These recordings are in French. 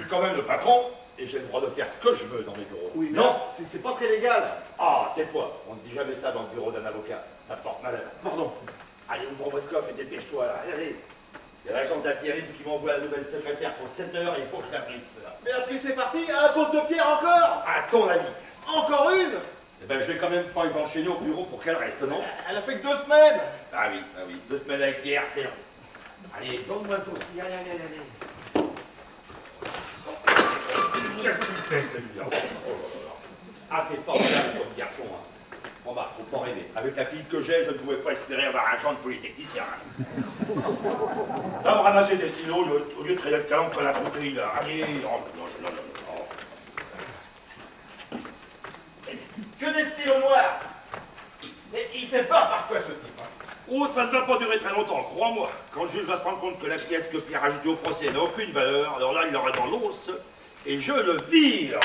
quand même le patron et j'ai le droit de faire ce que je veux dans mes bureaux. Oui, mais non, c'est pas très légal. Ah, tais-toi, on ne dit jamais ça dans le bureau d'un avocat. Ça porte malheur. Pardon. Allez, ouvre votre coffre et dépêche-toi là. Allez. Il y a l'agence d'intérim qui m'envoie la nouvelle secrétaire pour 7 heures et il faut que je la briefe. Béatrice est partie à cause de Pierre encore. À ton avis? Encore une? Eh ben, je vais quand même pas les enchaîner au bureau pour qu'elle reste, non? Elle a fait que 2 semaines. Ah oui. 2 semaines avec Pierre, c'est long. Allez, donne-moi ce dossier. Allez. Qu'est-ce que tu fais, celui-là? Oh là là. Ah, t'es formidable comme garçon, hein. Bon bah, faut pas rêver. Avec la fille que j'ai, je ne pouvais pas espérer avoir un champ de polytechnicien. Va me ramasser des stylos au lieu de traîner le talent qu'on a pris là. Allez, oh. Que des stylos noirs. Mais il fait peur parfois ce type. Hein. Oh, ça ne va pas durer très longtemps, crois-moi. Quand le juge va se rendre compte que la pièce que Pierre a ajoutée au procès n'a aucune valeur, alors là, il l'aura dans l'os et je le vire.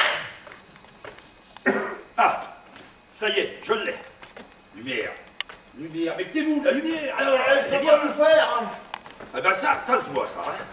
Ah, ça y est, je l'ai. Lumière. Mais t'es où, la lumière? Alors, Je peux pas tout faire. Hein. Ah ben ça se voit, ça, hein.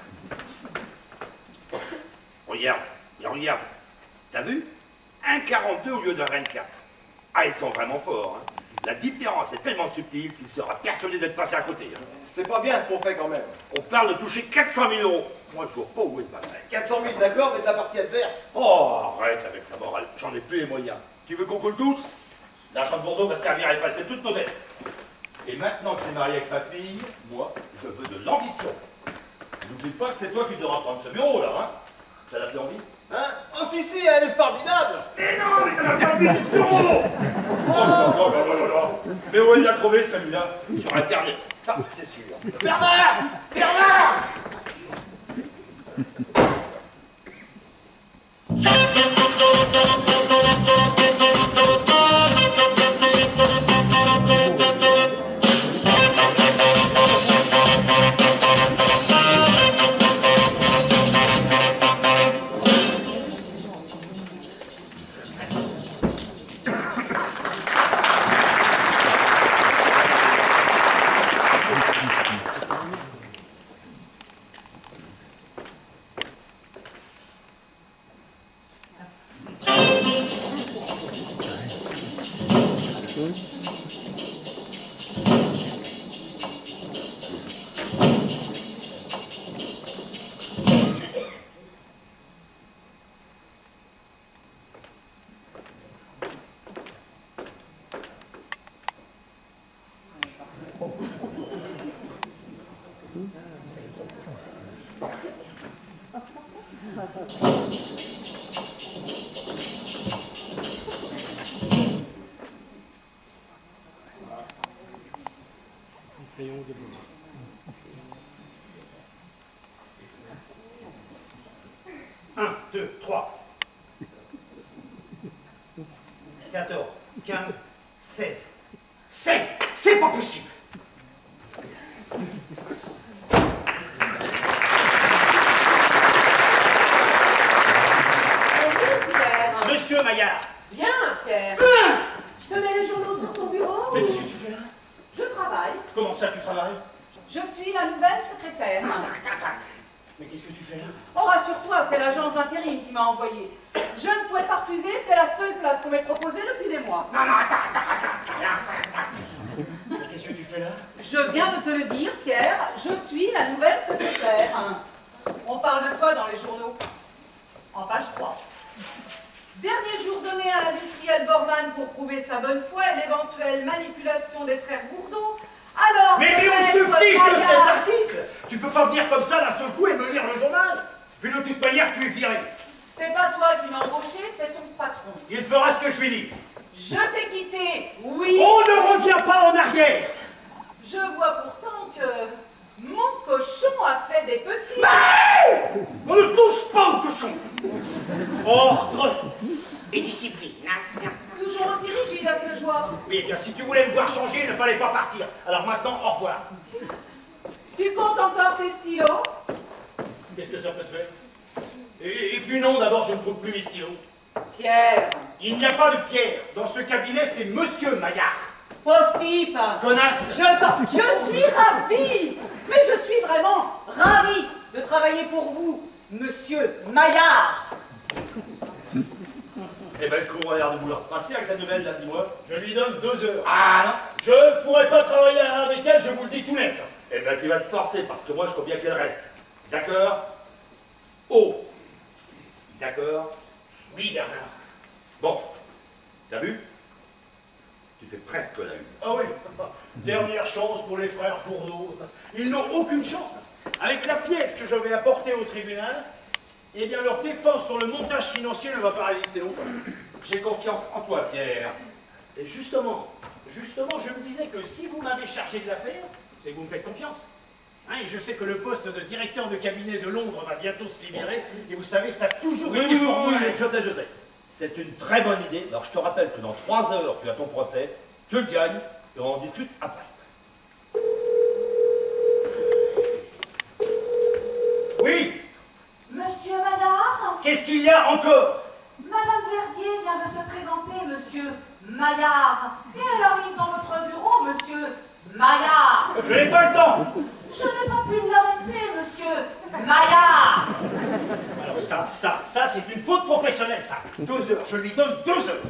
Regarde. T'as vu? 1,42 au lieu d'un 24. Ah, ils sont vraiment forts, hein. La différence est tellement subtile qu'il sera persuadé d'être passé à côté. Hein. C'est pas bien ce qu'on fait quand même. On parle de toucher 400 000 €. Moi, je vois pas où est le mal. 400 000 d'accord, mais de la partie adverse. Oh, arrête avec ta morale. J'en ai plus les moyens. Tu veux qu'on coule tous? L'argent de Bordeaux va servir à effacer toutes nos dettes. Et maintenant que tu es marié avec ma fille, moi, je veux de l'ambition. N'oublie pas que c'est toi qui devras prendre ce bureau, là, hein? Ça t'a fait envie? Hein? Oh si, elle est formidable. Mais non, mais ça n'a pas envie du bureau! Oh non. Mais où il a trouvé celui-là? Sur Internet, ça, c'est sûr. Bernard! Un, 2, 3. 14, 15, 16. 16! C'est pas possible! Monsieur Maillard! Bien, Pierre. Je te mets les journaux sur ton bureau. Mais qu'est-ce que tu fais là? Je travaille. Comment ça, tu travailles? Je suis la nouvelle secrétaire. Mais qu'est-ce que tu fais là? Oh, rassure-toi, c'est l'agence d'intérim qui m'a envoyé. Je ne pouvais pas refuser, c'est la seule place qu'on m'ait proposée depuis des mois. Non, attends. Mais qu'est-ce que tu fais là? Je viens de te le dire, Pierre, je suis la nouvelle secrétaire. On parle de toi dans les journaux. En page 3. Dernier jour donné à l'industriel Bormann pour prouver sa bonne foi et l'éventuelle manipulation des frères Bourdeau. Alors, Mais on se fiche de cet article! Tu peux pas venir comme ça d'un seul coup et me lire le journal! Puis de toute manière, tu es viré. Ce n'est pas toi qui m'as embauché, c'est ton patron. Il fera ce que je lui dis. Je t'ai quitté, oui. On ne revient pas en arrière! Je vois pourtant que mon cochon a fait des petits. Mais on ne touche pas au cochon! Ordre et discipline. Toujours aussi rigide à ce que je vois. Oui, eh bien, si tu voulais me voir changer, il ne fallait pas partir. Alors maintenant, au revoir. Tu comptes encore tes stylos? Qu'est-ce que ça peut te faire? Et puis non, d'abord, je ne trouve plus mes stylos. Pierre. Il n'y a pas de Pierre. Dans ce cabinet, c'est Monsieur Maillard. Pauvre type. Connasse. Je suis ravie. Mais je suis vraiment ravie de travailler pour vous. Monsieur Maillard. Eh ben, le courant a l'air de vouloir passer avec la nouvelle, là, dis-moi. Je lui donne 2 heures. Ah non. Je ne pourrai pas travailler avec elle, je vous le dis tout net. Eh ben, tu vas te forcer, parce que moi, je crois bien qu'elle reste. D'accord? Oh. D'accord? Oui, Bernard. Bon. T'as vu? Tu fais presque la une. Ah oui, dernière chance pour les frères Bourdeau. Ils n'ont aucune chance. Avec la pièce que je vais apporter au tribunal, eh bien leur défense sur le montage financier ne va pas résister longtemps. J'ai confiance en toi, Pierre. Et justement, je me disais que si vous m'avez chargé de l'affaire, c'est que vous me faites confiance. Hein, et je sais que le poste de directeur de cabinet de Londres va bientôt se libérer, et vous savez, ça a toujours été pour moi. Oui, je sais. C'est une très bonne idée. Alors, je te rappelle que dans 3 heures, tu as ton procès, tu le gagnes, et on en discute après. Oui. Monsieur Maillard? Qu'est-ce qu'il y a encore? Madame Verdier vient de se présenter, monsieur Maillard. Et elle arrive dans votre bureau, monsieur Maillard. Je n'ai pas le temps. Je n'ai pas pu l'arrêter, monsieur Maillard. Alors ça, c'est une faute professionnelle, ça. 2 heures, je lui donne 2 heures.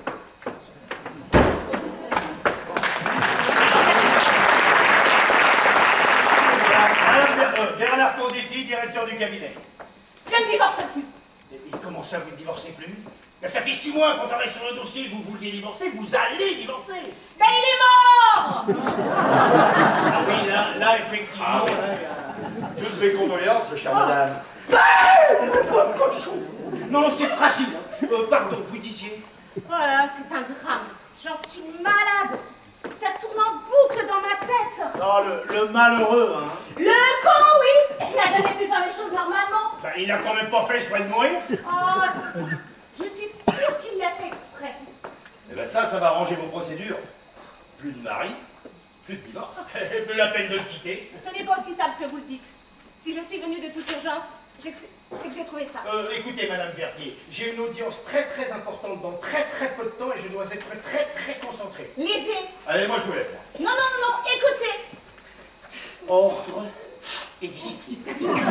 Bernard Condetti, directeur du cabinet. Je ne divorce plus. Et comment ça, vous ne divorcez plus? Ben, ça fait 6 mois qu'on travaille sur le dossier, vous vouliez divorcer, vous allez divorcer. Mais il est mort. Ah oui, là effectivement, Toutes mes condoléances, chère madame. Pauvre cochon. Non, c'est fragile. Pardon, vous disiez? Voilà, c'est un drame. J'en suis malade. Ça tourne en boucle dans ma tête. Non, le malheureux, hein. Le con, oui. Il n'a jamais pu faire les choses normalement. Ben, il n'a quand même pas fait exprès de mourir. Oh, si. Je suis sûre qu'il l'a fait exprès. Eh ben ça va arranger vos procédures. Plus de mari, plus de divorce. Et plus la peine de le quitter. Ce n'est pas aussi simple que vous le dites. Si je suis venue de toute urgence, c'est que j'ai trouvé ça. Écoutez, Madame Verdier, j'ai une audience très importante dans très peu de temps et je dois être très concentré. Lisez. Allez, moi je vous laisse. Non, écoutez. Ordre et discipline.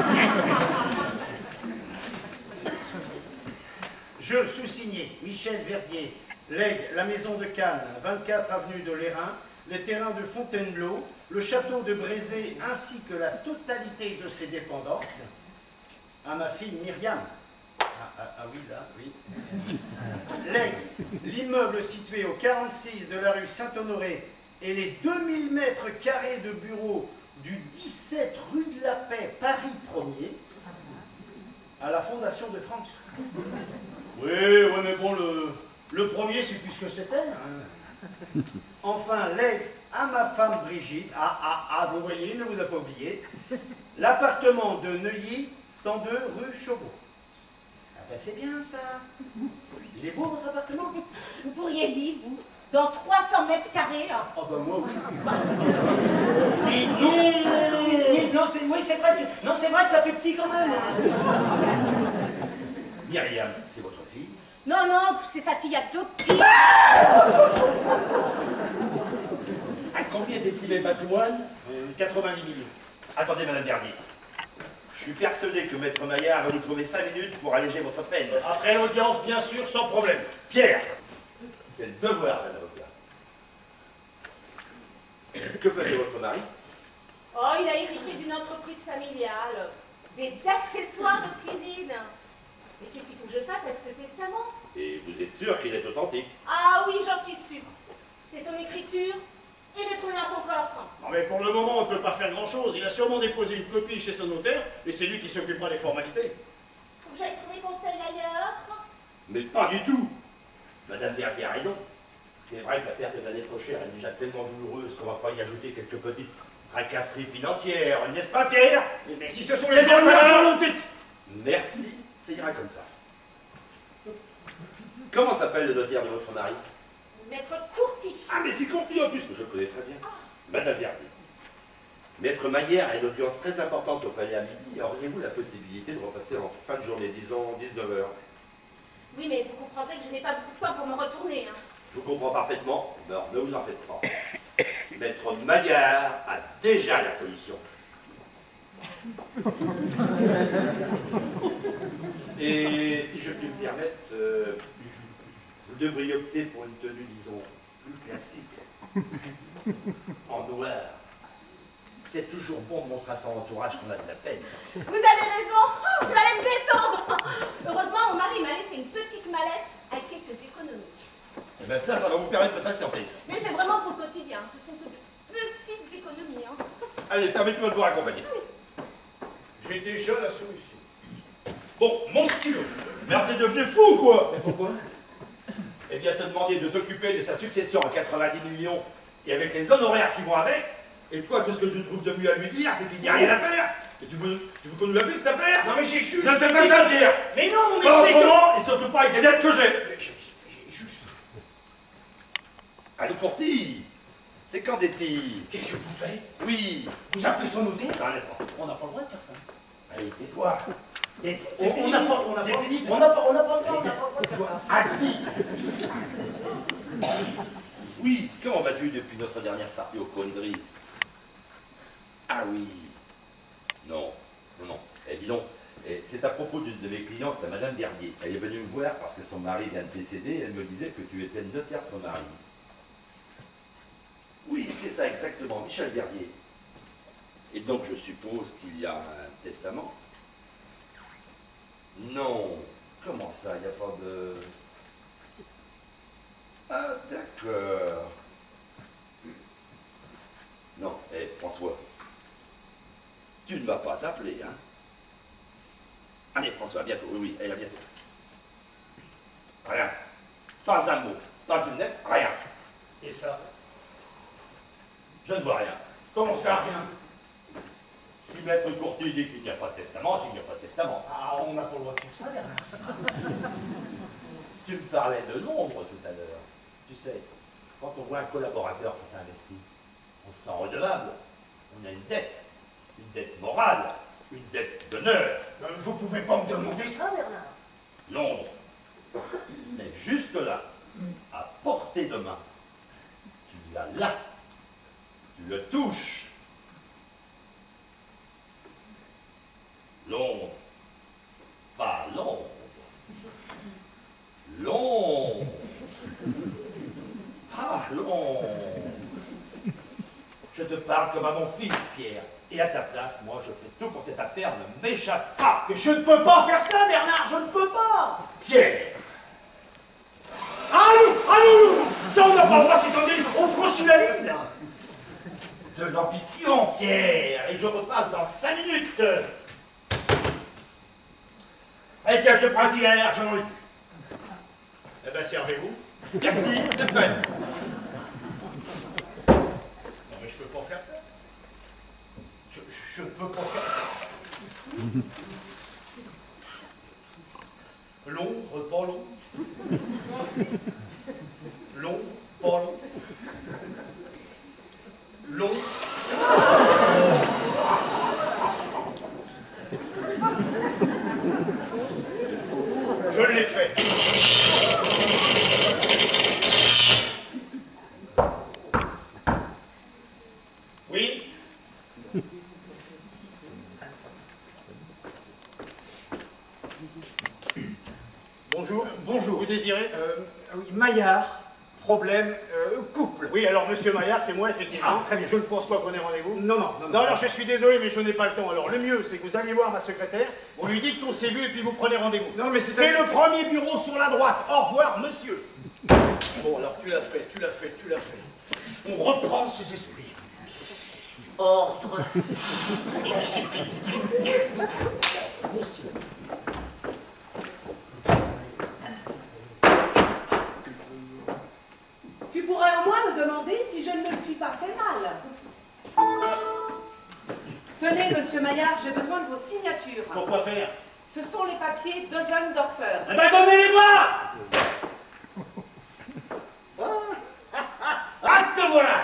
Je sous-signé Michel Verdier, lègue la maison de Cannes, 24 avenue de l'Airain, les terrains de Fontainebleau, le château de Brézé ainsi que la totalité de ses dépendances à ma fille Myriam. Ah oui, là, oui. Lègue l'immeuble situé au 46 de la rue Saint-Honoré et les 2000 mètres carrés de bureaux du 17 rue de la Paix, Paris 1er, à la Fondation de France. Oui, mais bon, le premier, c'est plus ce que c'était. Hein. Enfin, lègue à ma femme Brigitte, vous voyez, il ne vous a pas oublié, l'appartement de Neuilly, 102 rue Chauveau. Ah ben c'est bien ça. Il est beau votre appartement. Vous pourriez vivre, vous, dans 300 mètres carrés. Hein. Ah ben moi oui. Oui, c'est vrai. Non, c'est vrai que ça fait petit quand même. Myriam, c'est votre fille? Non, c'est sa fille adoptive. À combien est estimé le patrimoine? 90 millions. Attendez, Madame Verdier. Je suis persuadé que Maître Maillard va nous trouver 5 minutes pour alléger votre peine. Après l'audience, bien sûr, sans problème. Pierre, c'est le devoir d'un avocat. Que faisait votre mari? Oh, il a hérité d'une entreprise familiale. Des accessoires de cuisine. Mais qu'est-ce qu'il faut que je fasse avec ce testament? Et vous êtes sûr qu'il est authentique? Ah oui, j'en suis sûre. C'est son écriture et j'ai trouvé dans son coffre. Non mais pour le moment, on ne peut pas faire grand-chose. Il a sûrement déposé une copie chez son notaire et c'est lui qui s'occupera des formalités. Faut que j'aille trouver conseil ailleurs. Mais pas du tout. Madame Verdier a raison. C'est vrai que la perte de l'année prochaine est déjà tellement douloureuse qu'on ne va pas y ajouter quelques petites tracasseries financières, n'est-ce pas, Pierre? Mais si ce sont C'est les bien ça. dernières volontés de... Merci, ça ira comme ça. Comment s'appelle le notaire de votre mari? Maître Courty. Ah, mais c'est Conti en plus, que je connais très bien. Madame Verdier. Maître Maillard a une audience très importante au palais à midi. Auriez-vous la possibilité de repasser en fin de journée, disons 19h? Oui, mais vous comprendrez que je n'ai pas beaucoup de temps pour me retourner. Hein. Je vous comprends parfaitement, mais ne vous en faites pas. Maître Maillard a déjà la solution. Et si je puis me permettre, vous devriez opter pour une tenue, disons, plus classique, en noir. C'est toujours bon de montrer à son entourage qu'on a de la peine. Vous avez raison, oh, je vais aller me détendre. Heureusement, mon mari m'a laissé une petite mallette avec quelques économies. Eh bien ça va vous permettre de patienter. Mais c'est vraiment pour le quotidien, ce sont que de petites économies. Hein. Allez, permettez-moi de vous raccompagner. J'ai déjà la solution. Bon, mon stylo. Mais alors t'es devenu fou ou quoi? Mais pourquoi? Elle vient te demander de t'occuper de sa succession à 90 millions et avec les honoraires qui vont avec. Et toi, tout ce que tu trouves de mieux à lui dire, c'est qu'il n'y a rien à faire. Et tu veux qu'on nous la paie cette affaire? Non mais j'ai juste... Ne fais pas ça, Pierre. Mais non, mais pas en c'est ce moment, et surtout pas avec les dettes que j'ai. Mais j'ai juste... Allô, Courtille. C'est quand des-il? Qu'est-ce que vous faites? Oui. Vous appelez son notaire? Dans l'instant. On n'a pas le droit de faire ça. Allez, tais-toi. On n'a pas le droit de faire ça. Ah si. Oui, comment vas-tu depuis notre dernière partie au Condry? Ah oui. Non. Eh, dis donc, c'est à propos d'une de mes clientes, la Madame Verdier. Elle est venue me voir parce que son mari vient de décéder et elle me disait que tu étais le notaire de son mari. Oui, c'est ça exactement, Michel Verdier. Et donc je suppose qu'il y a un testament? Non. Comment ça, il n'y a pas de... Ah, d'accord. Non, François, tu ne m'as pas appelé, hein? Allez, François, à bientôt, oui, à bientôt. Rien. Pas un mot, pas une lettre, rien. Et ça? Je ne vois rien. Comment ça, rien? Si Maître Courtier dit qu'il n'y a pas de testament, c'est qu'il n'y a pas de testament. Ah, on n'a pas le droit de faire ça, Bernard. Tu me parlais de nombre tout à l'heure. Tu sais, quand on voit un collaborateur qui s'investit, on se sent redevable. On a une dette morale, une dette d'honneur. Vous pouvez pas me demander ça, Bernard. Londres, c'est juste là, à portée de main. Tu l'as là, tu le touches. Londres, pas Londres. Londres, pas Londres. Je te parle comme à mon fils, Pierre. Et à ta place, moi, je fais tout pour cette affaire ne m'échappe pas. Mais je ne peux pas faire ça, Bernard, je ne peux pas. Pierre, Allô, ça on n'a pas le droit, c'est on franchit la ligne, là. de l'ambition, Pierre. Et je repasse dans 5 minutes. Allez, tiens, je te prends un cigare, j'en ai plus. Eh ben, servez-vous. Merci, c'est fait. Non, mais je peux pas faire ça. Je peux pas faire ça. Londres, pas long. Londres, pas long. Londres. Je l'ai fait. Oui? Bonjour. Bonjour. Vous désirez? Oui, Maillard, problème, couple. Oui, alors monsieur Maillard, c'est moi, effectivement. Ah, très bien. Je ne pense pas qu'on ait rendez-vous. Non, Non, alors je suis désolé, mais je n'ai pas le temps. Alors le mieux, c'est que vous allez voir ma secrétaire, vous lui dites qu'on s'est vu et puis vous prenez rendez-vous. Non, mais C'est le premier bureau sur la droite. Au revoir, monsieur. Bon, alors tu l'as fait. On reprend ses esprits. Ordre et discipline. Mon stylo. Tu pourrais au moins me demander si je ne me suis pas fait mal. Tenez, monsieur Maillard, j'ai besoin de vos signatures. Pourquoi faire? Ce sont les papiers d'Ozendorfer. Eh ben, donnez-les-moi. Ah, te voilà.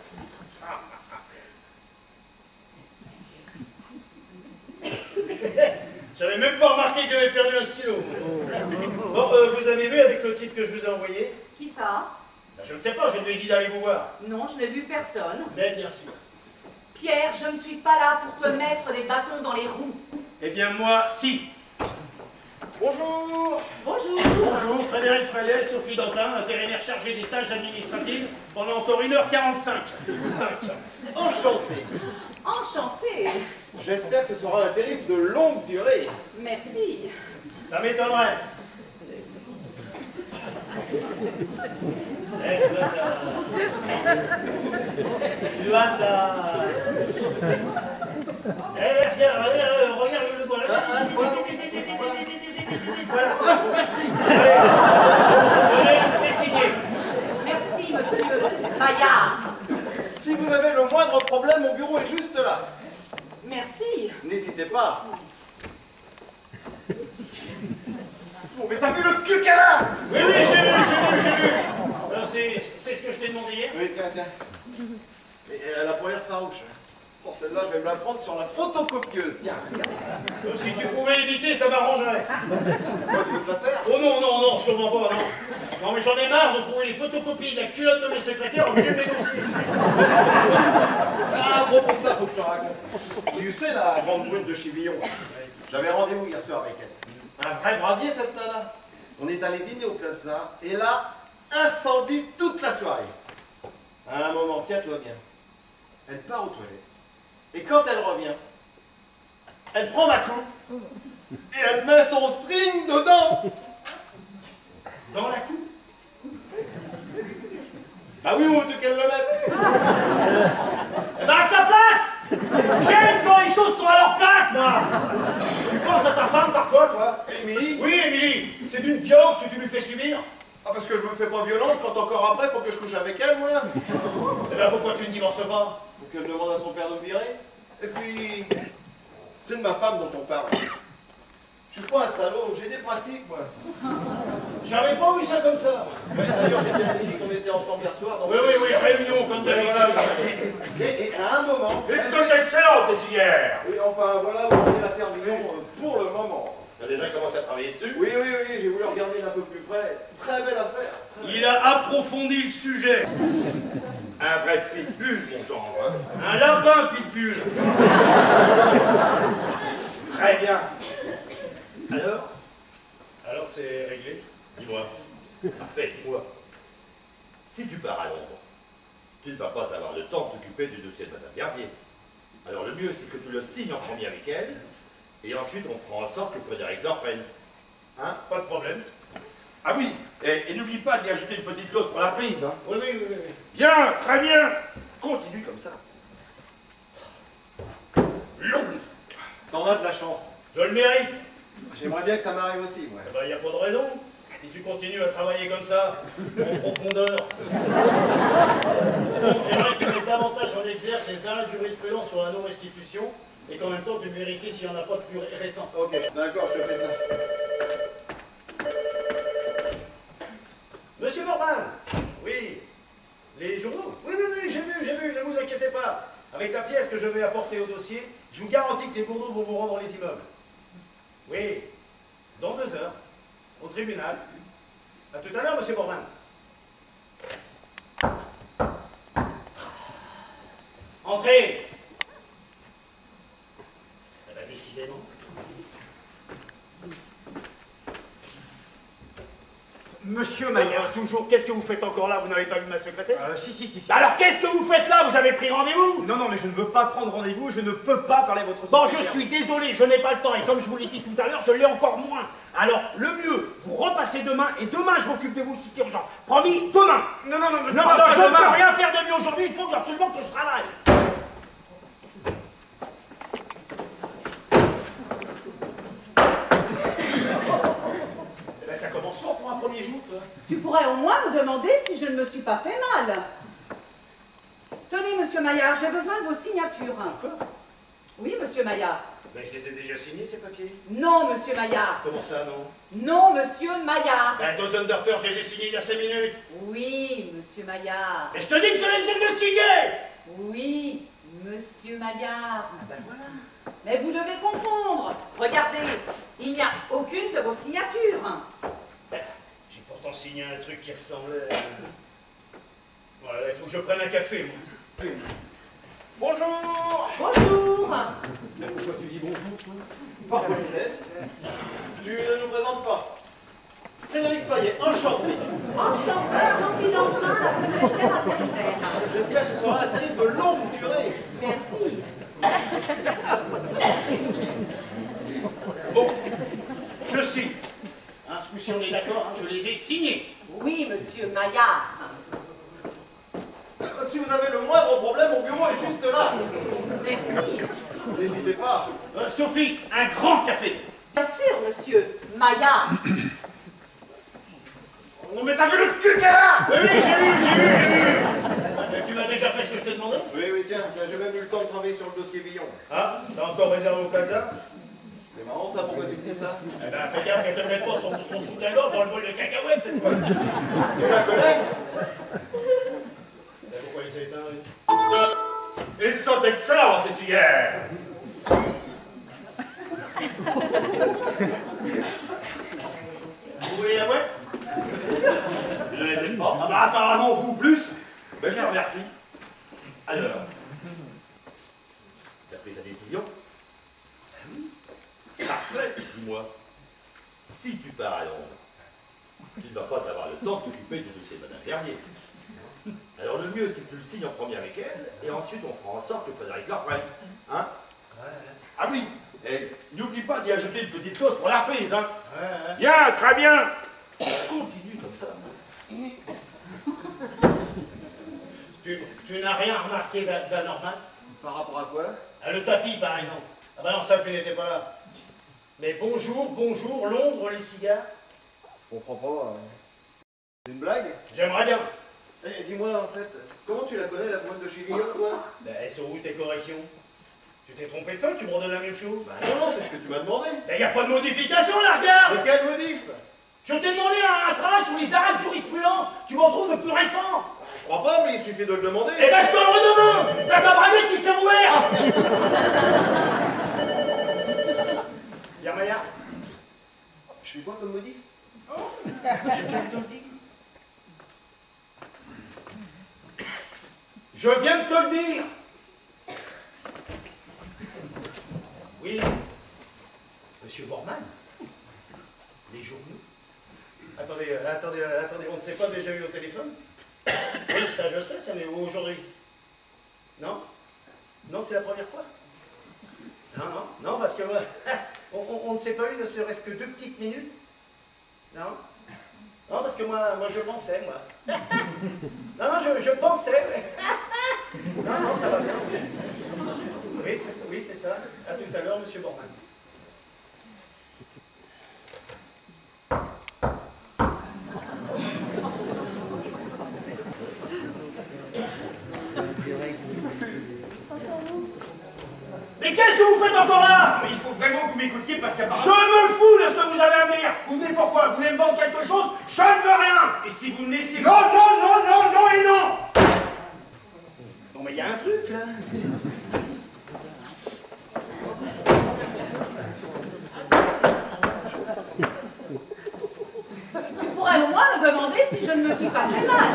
J'avais même pas remarqué que j'avais perdu un stylo. Bon, vous avez vu avec le titre que je vous ai envoyé? Qui ça? Ben, je ne sais pas, je lui ai dit d'aller vous voir. Non, je n'ai vu personne. Mais bien sûr. Pierre, je ne suis pas là pour te mettre des bâtons dans les roues. Eh bien, moi, si. Bonjour. Bonjour. Bonjour, Frédéric Fayet, Sophie Dantin, intérimaire chargé des tâches administratives pendant encore 1h45. Enchanté. Enchantée. J'espère que ce sera un intérim de longue durée. Merci. Ça m'étonnerait. Regarde le doigt là. Voilà. Merci. Allez, c'est signé. Merci, monsieur Maillard. Si vous avez le moindre problème, mon bureau est juste là. Merci. N'hésitez pas. Oh, mais t'as vu le cul qu'elle a? Oui, j'ai vu. Alors, c'est ce que je t'ai demandé hier. Oui, tiens. Et elle a pas l'air farouche. Oh, celle-là, je vais me la prendre sur la photocopieuse. Tiens, regarde. Si tu pouvais éviter, ça m'arrangerait. Toi, tu veux te la faire? Oh non, sûrement pas, non. Non, mais j'en ai marre de trouver les photocopies de la culotte de mes secrétaires au milieu de mes dossiers. Ah, à propos de ça, faut que je te raconte. Tu sais, la grande brune de Chivillon, j'avais rendez-vous hier soir avec elle. Un vrai brasier, cette nana. On est allé dîner au Plaza, et là, incendie toute la soirée. À un moment, tiens-toi bien. Elle part aux toilettes. Et quand elle revient, elle prend ma coupe et elle met son string dedans. Dans la coupe? Bah oui, où veux-tu qu'elle le mette? Eh ben à sa place! J'aime quand les choses sont à leur place, moi! Tu penses à ta femme parfois, toi? Émilie? Oui, Émilie, c'est d'une violence que tu lui fais subir. Ah, parce que je me fais pas violence quand encore après, faut que je couche avec elle, moi. Eh ben pourquoi tu ne divorces pas? Faut qu'elle demande à son père de me virer. Et puis, c'est de ma femme dont on parle. Je suis pas un salaud, j'ai des principes, moi. J'avais pas vu ça comme ça. Ouais, d'ailleurs, j'ai bien dit qu'on était ensemble hier soir. Donc... Oui, réunion comme Ouais, d'habitude. voilà. Et à un moment... Ils sont excellentes, les cigères. Oui, enfin, voilà où on est l'affaire Villon pour le moment. T'as déjà commencé à travailler dessus? Oui, j'ai voulu regarder d'un peu plus près. Très belle affaire. Il a approfondi le sujet. Un vrai pitbull, mon genre. Hein. Un lapin pitbull. Très bien. Alors? Alors c'est réglé. Dis-moi. Parfait, dis-moi. Si tu pars à Londres, tu ne vas pas avoir le temps de t'occuper du dossier de Madame Garnier. Alors le mieux, c'est que tu le signes en premier avec elle, et ensuite on fera en sorte que Frédéric le reprenne. Hein? Pas de problème. Ah oui, et n'oublie pas d'y ajouter une petite clause pour la prise. Hein? Oui. Bien, très bien. Continue comme ça. Long. T'en as de la chance. Je le mérite. J'aimerais bien que ça m'arrive aussi, moi. Eh ben, y a pas de raison. Si tu continues à travailler comme ça, en profondeur. Donc, j'aimerais que tu mettes davantage en exergue les arrêts de jurisprudence sur la non-restitution et qu'en même temps tu vérifies s'il n'y en a pas de plus récent. Ok, d'accord, je te fais ça. Monsieur Morban. Oui. Les journaux? Oui, j'ai vu, ne vous inquiétez pas. Avec la pièce que je vais apporter au dossier, je vous garantis que les bourreaux vont vous rendre les immeubles. Oui. Dans 2 heures. Au tribunal. À tout à l'heure, monsieur Morban. Entrez. Eh ben, décidément. Monsieur Maillard. Toujours, qu'est-ce que vous faites encore là? Vous n'avez pas vu ma secrétaire? Si. Bah alors qu'est-ce que vous faites là? Vous avez pris rendez-vous? Non, mais je ne veux pas prendre rendez-vous, je ne peux pas parler à votre Bon, secrétaire. je suis désolé, je n'ai pas le temps, et comme je vous l'ai dit tout à l'heure, je l'ai encore moins. Alors, le mieux, vous repassez demain, et demain, je m'occupe de vous, si urgent. Promis, demain. Non, Non, pas je ne demain. peux rien faire de mieux aujourd'hui, il faut absolument que je travaille. Eh ben, ça commence fort pour un premier jour, toi. Tu pourrais au moins me demander si je ne me suis pas fait mal. Tenez, monsieur Maillard, j'ai besoin de vos signatures. Encore? Oui, monsieur Maillard. Ben, je les ai déjà signés, ces papiers. Non, monsieur Maillard. Comment ça, non? Non, monsieur Maillard. Ben, Dosendorfer, je les ai signés il y a 5 minutes. Oui, monsieur Maillard. Et je te dis que je les ai signés! Oui, monsieur Maillard. Ben voilà. Mais vous devez confondre. Regardez, il n'y a aucune de vos signatures. Ben, j'ai pourtant signé un truc qui ressemblait... Voilà, il faut que je prenne un café, moi. Bonjour. Bonjour. Mais pourquoi tu dis bonjour, toi? Par politesse, tu ne nous présentes pas. Frédéric Fayet, enchanté. Enchantée, Sophie Dantin, la secrétaire intérimaire. J'espère que ce sera un intérim de longue durée. Merci. Bon, je signe. Hein, ce coup-ci, on est d'accord, hein, je les ai signés. Oui, monsieur Maillard. Si vous avez le moindre problème, mon bureau est juste là. Merci. N'hésitez pas. Sophie, un grand café. Bien sûr, monsieur Maillard. Non mais t'as vu le cul qu'elle a? Oui, j'ai vu. Tu m'as déjà fait ce que je t'ai demandé? Oui, tiens, j'ai même eu le temps de travailler sur le dossier Villon. Ah, t'as encore réservé au plaza? C'est marrant ça, pourquoi tu me dis ça? Eh ben, fais gaffe qu'elle te mette pas son soutien-gorge dans le bol de cacahuètes cette fois. Tu la connais? Pourquoi il s'est éteint, lui? Ils sont excellents, tes cigares. Vous voulez la boîte? Je ne les aime pas. Ah bah apparemment vous plus. Ben, je te remercie. Alors, tu as pris ta décision? Parfait, dis-moi. Si tu pars à Londres, tu ne vas pas avoir le temps de t'occuper du dossier de Madame Vernier. Alors le mieux, c'est que tu le signes en premier avec elle, et ensuite on fera en sorte que Frédéric la reprenne. Hein? Ah oui, et n'oublie pas d'y ajouter une petite dose pour la reprise, hein? Bien, très bien. Continue comme ça. Tu n'as rien remarqué d'anormal? Par rapport à quoi? Le tapis, par exemple. Ah bah non, ça, tu n'étais pas là. Mais bonjour, Londres, les cigares. Je comprends pas. C'est une blague? J'aimerais bien. Eh, dis-moi, en fait, comment tu la connais, la pointe de chez Villon, toi? Ben, elles sont où tes corrections? Tu t'es trompé de feuille, tu me redonnes la même chose? Non, c'est ce que tu m'as demandé. Ben, y a pas de modification, là, regarde! Mais quel modif? Je t'ai demandé un travail sur les arrêts de jurisprudence. Tu m'en trouves de plus récent. Je crois pas, mais il suffit de le demander. Eh ben, je te le redemande! T'as qu'à braguer qui s'est ouvert! Bien, Maillard. Je fais quoi comme modif? Je viens de te le dire. Je viens de te le dire. Oui. Monsieur Bormann. Les journaux. Attendez, on ne s'est pas déjà eu au téléphone? Oui, ça je sais, ça, mais aujourd'hui? Non? Non, c'est la première fois? Non, parce que moi, on ne s'est pas eu ne serait-ce que 2 petites minutes? Non? Non, parce que moi je pensais, moi. Non, je pensais. Non, ça va bien. Oui, c'est ça. À tout à l'heure, monsieur Bormann. Mais qu'est-ce que vous faites encore là? Mais il faut vraiment que vous m'écoutiez parce Je qu'apparemment... me fous de ce que vous avez à me dire. Vous venez pourquoi? Vous voulez me vendre quelque chose? Je ne veux rien. Et si vous me laissez... Non et non. Non mais il y a un truc là. Tu pourrais au moins me demander si je ne me suis pas fait mal.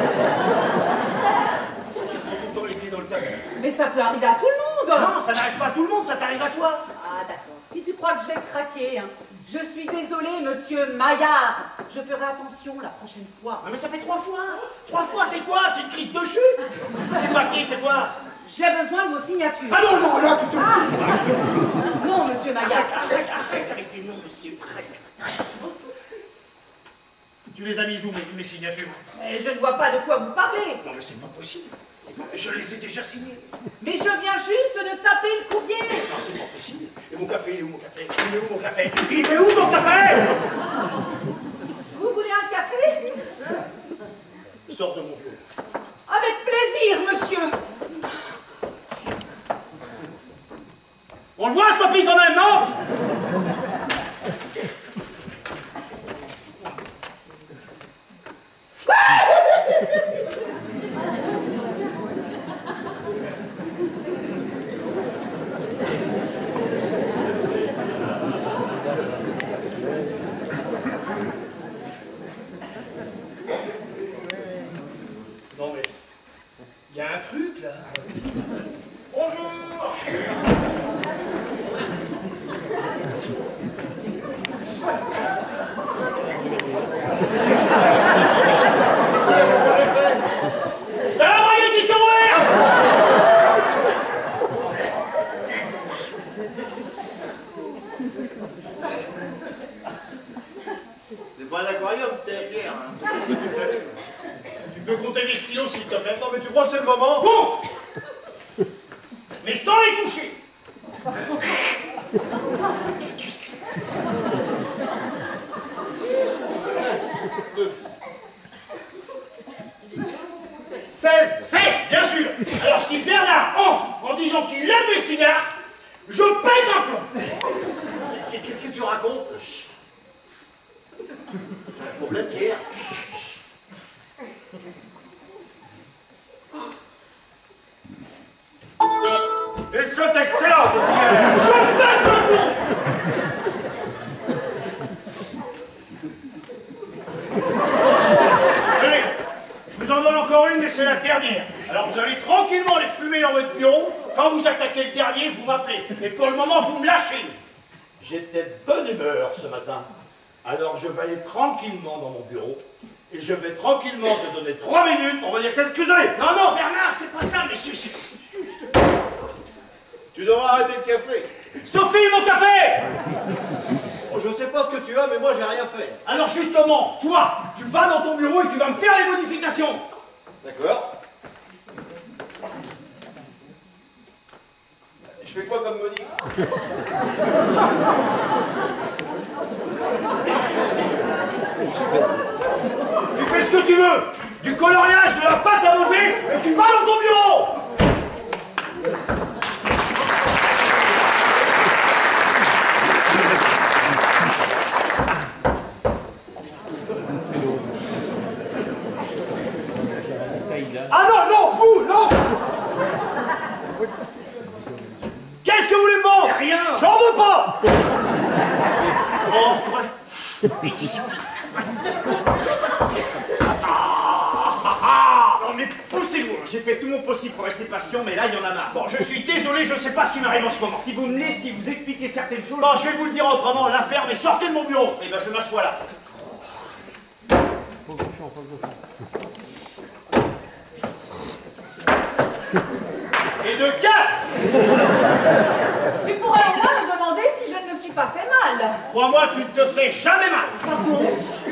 Tu prends tout le temps les pieds dans le tapis. Mais ça peut arriver à tout le monde. Non, ça n'arrive pas à tout le monde, ça t'arrive à toi. Ah d'accord. Si tu crois que je vais craquer, hein. Je suis désolée, monsieur Maillard. Je ferai attention la prochaine fois. Ah mais ça fait 3 fois. 3 fois, c'est quoi? C'est une crise de chute. C'est papier, c'est quoi? J'ai besoin de vos signatures. Ah non, là, tu te fous. Non, monsieur Maillard. Arrêtez, non, monsieur, arrête. Tu les as mises où, mes signatures? Mais je ne vois pas de quoi vous parlez. Non mais c'est pas possible. Je les ai déjà signées. Mais je viens juste de taper le courrier. Non, c'est pas possible. Et mon café, il est où mon café? Il est où mon café? Il est où mon café? Vous voulez un café? Sors de mon bureau. Avec plaisir, monsieur. On le voit ce papier quand même, non? Non mais, il y a un truc là. Bonjour. T'as la moyenne qui sont ouverts! C'est pas un aquarium, t'es Pierre. Hein. Tu t'allumes. Tu peux compter les stylos s'il te plaît? Non, mais tu crois que c'est le moment? Bon! Mais sans les toucher! 16, bien sûr. Alors si Bernard entre en disant qu'il aime les cigares, je pète un plomb. Qu'est-ce que tu racontes? Chut. Un problème, Pierre. Chut. Et c'est excellent, de cigares. Je pète un plomb. Allez, je vous en donne encore une, mais c'est la dernière. Alors vous allez tranquillement les fumer dans votre bureau. Quand vous attaquez le dernier, vous m'appelez. Mais pour le moment, vous me lâchez. J'étais de bonne humeur ce matin. Alors je vais aller tranquillement dans mon bureau et je vais tranquillement te donner 3 minutes pour venir t'excuser. Non, non, Bernard, c'est pas ça, mais c'est juste... Tu devras arrêter le café. Sophie, mon café! Oh, je sais pas ce que tu as, mais moi j'ai rien fait. Alors justement, toi, tu vas dans ton bureau et tu vas me faire les modifications. D'accord. Je fais quoi comme modif? Tu fais ce que tu veux. Du coloriage, de la pâte à modeler, et tu vas dans ton bureau. Ah non, non, vous, non. Qu'est-ce que vous voulez me vendre? Rien. J'en veux pas. Oh, mais discipline. Non mais poussez-vous, j'ai fait tout mon possible pour rester patient, mais là il y en a marre. Bon, je suis désolé, je sais pas ce qui m'arrive en ce moment. Si vous me laissez vous expliquer certaines choses... Bon, je vais vous le dire autrement, l'affaire, mais sortez de mon bureau. Et ben je m'assois là. Et de 4. Tu pourrais au moins me demander si je ne me suis pas fait mal. Crois-moi, tu ne te fais jamais mal. Pardon?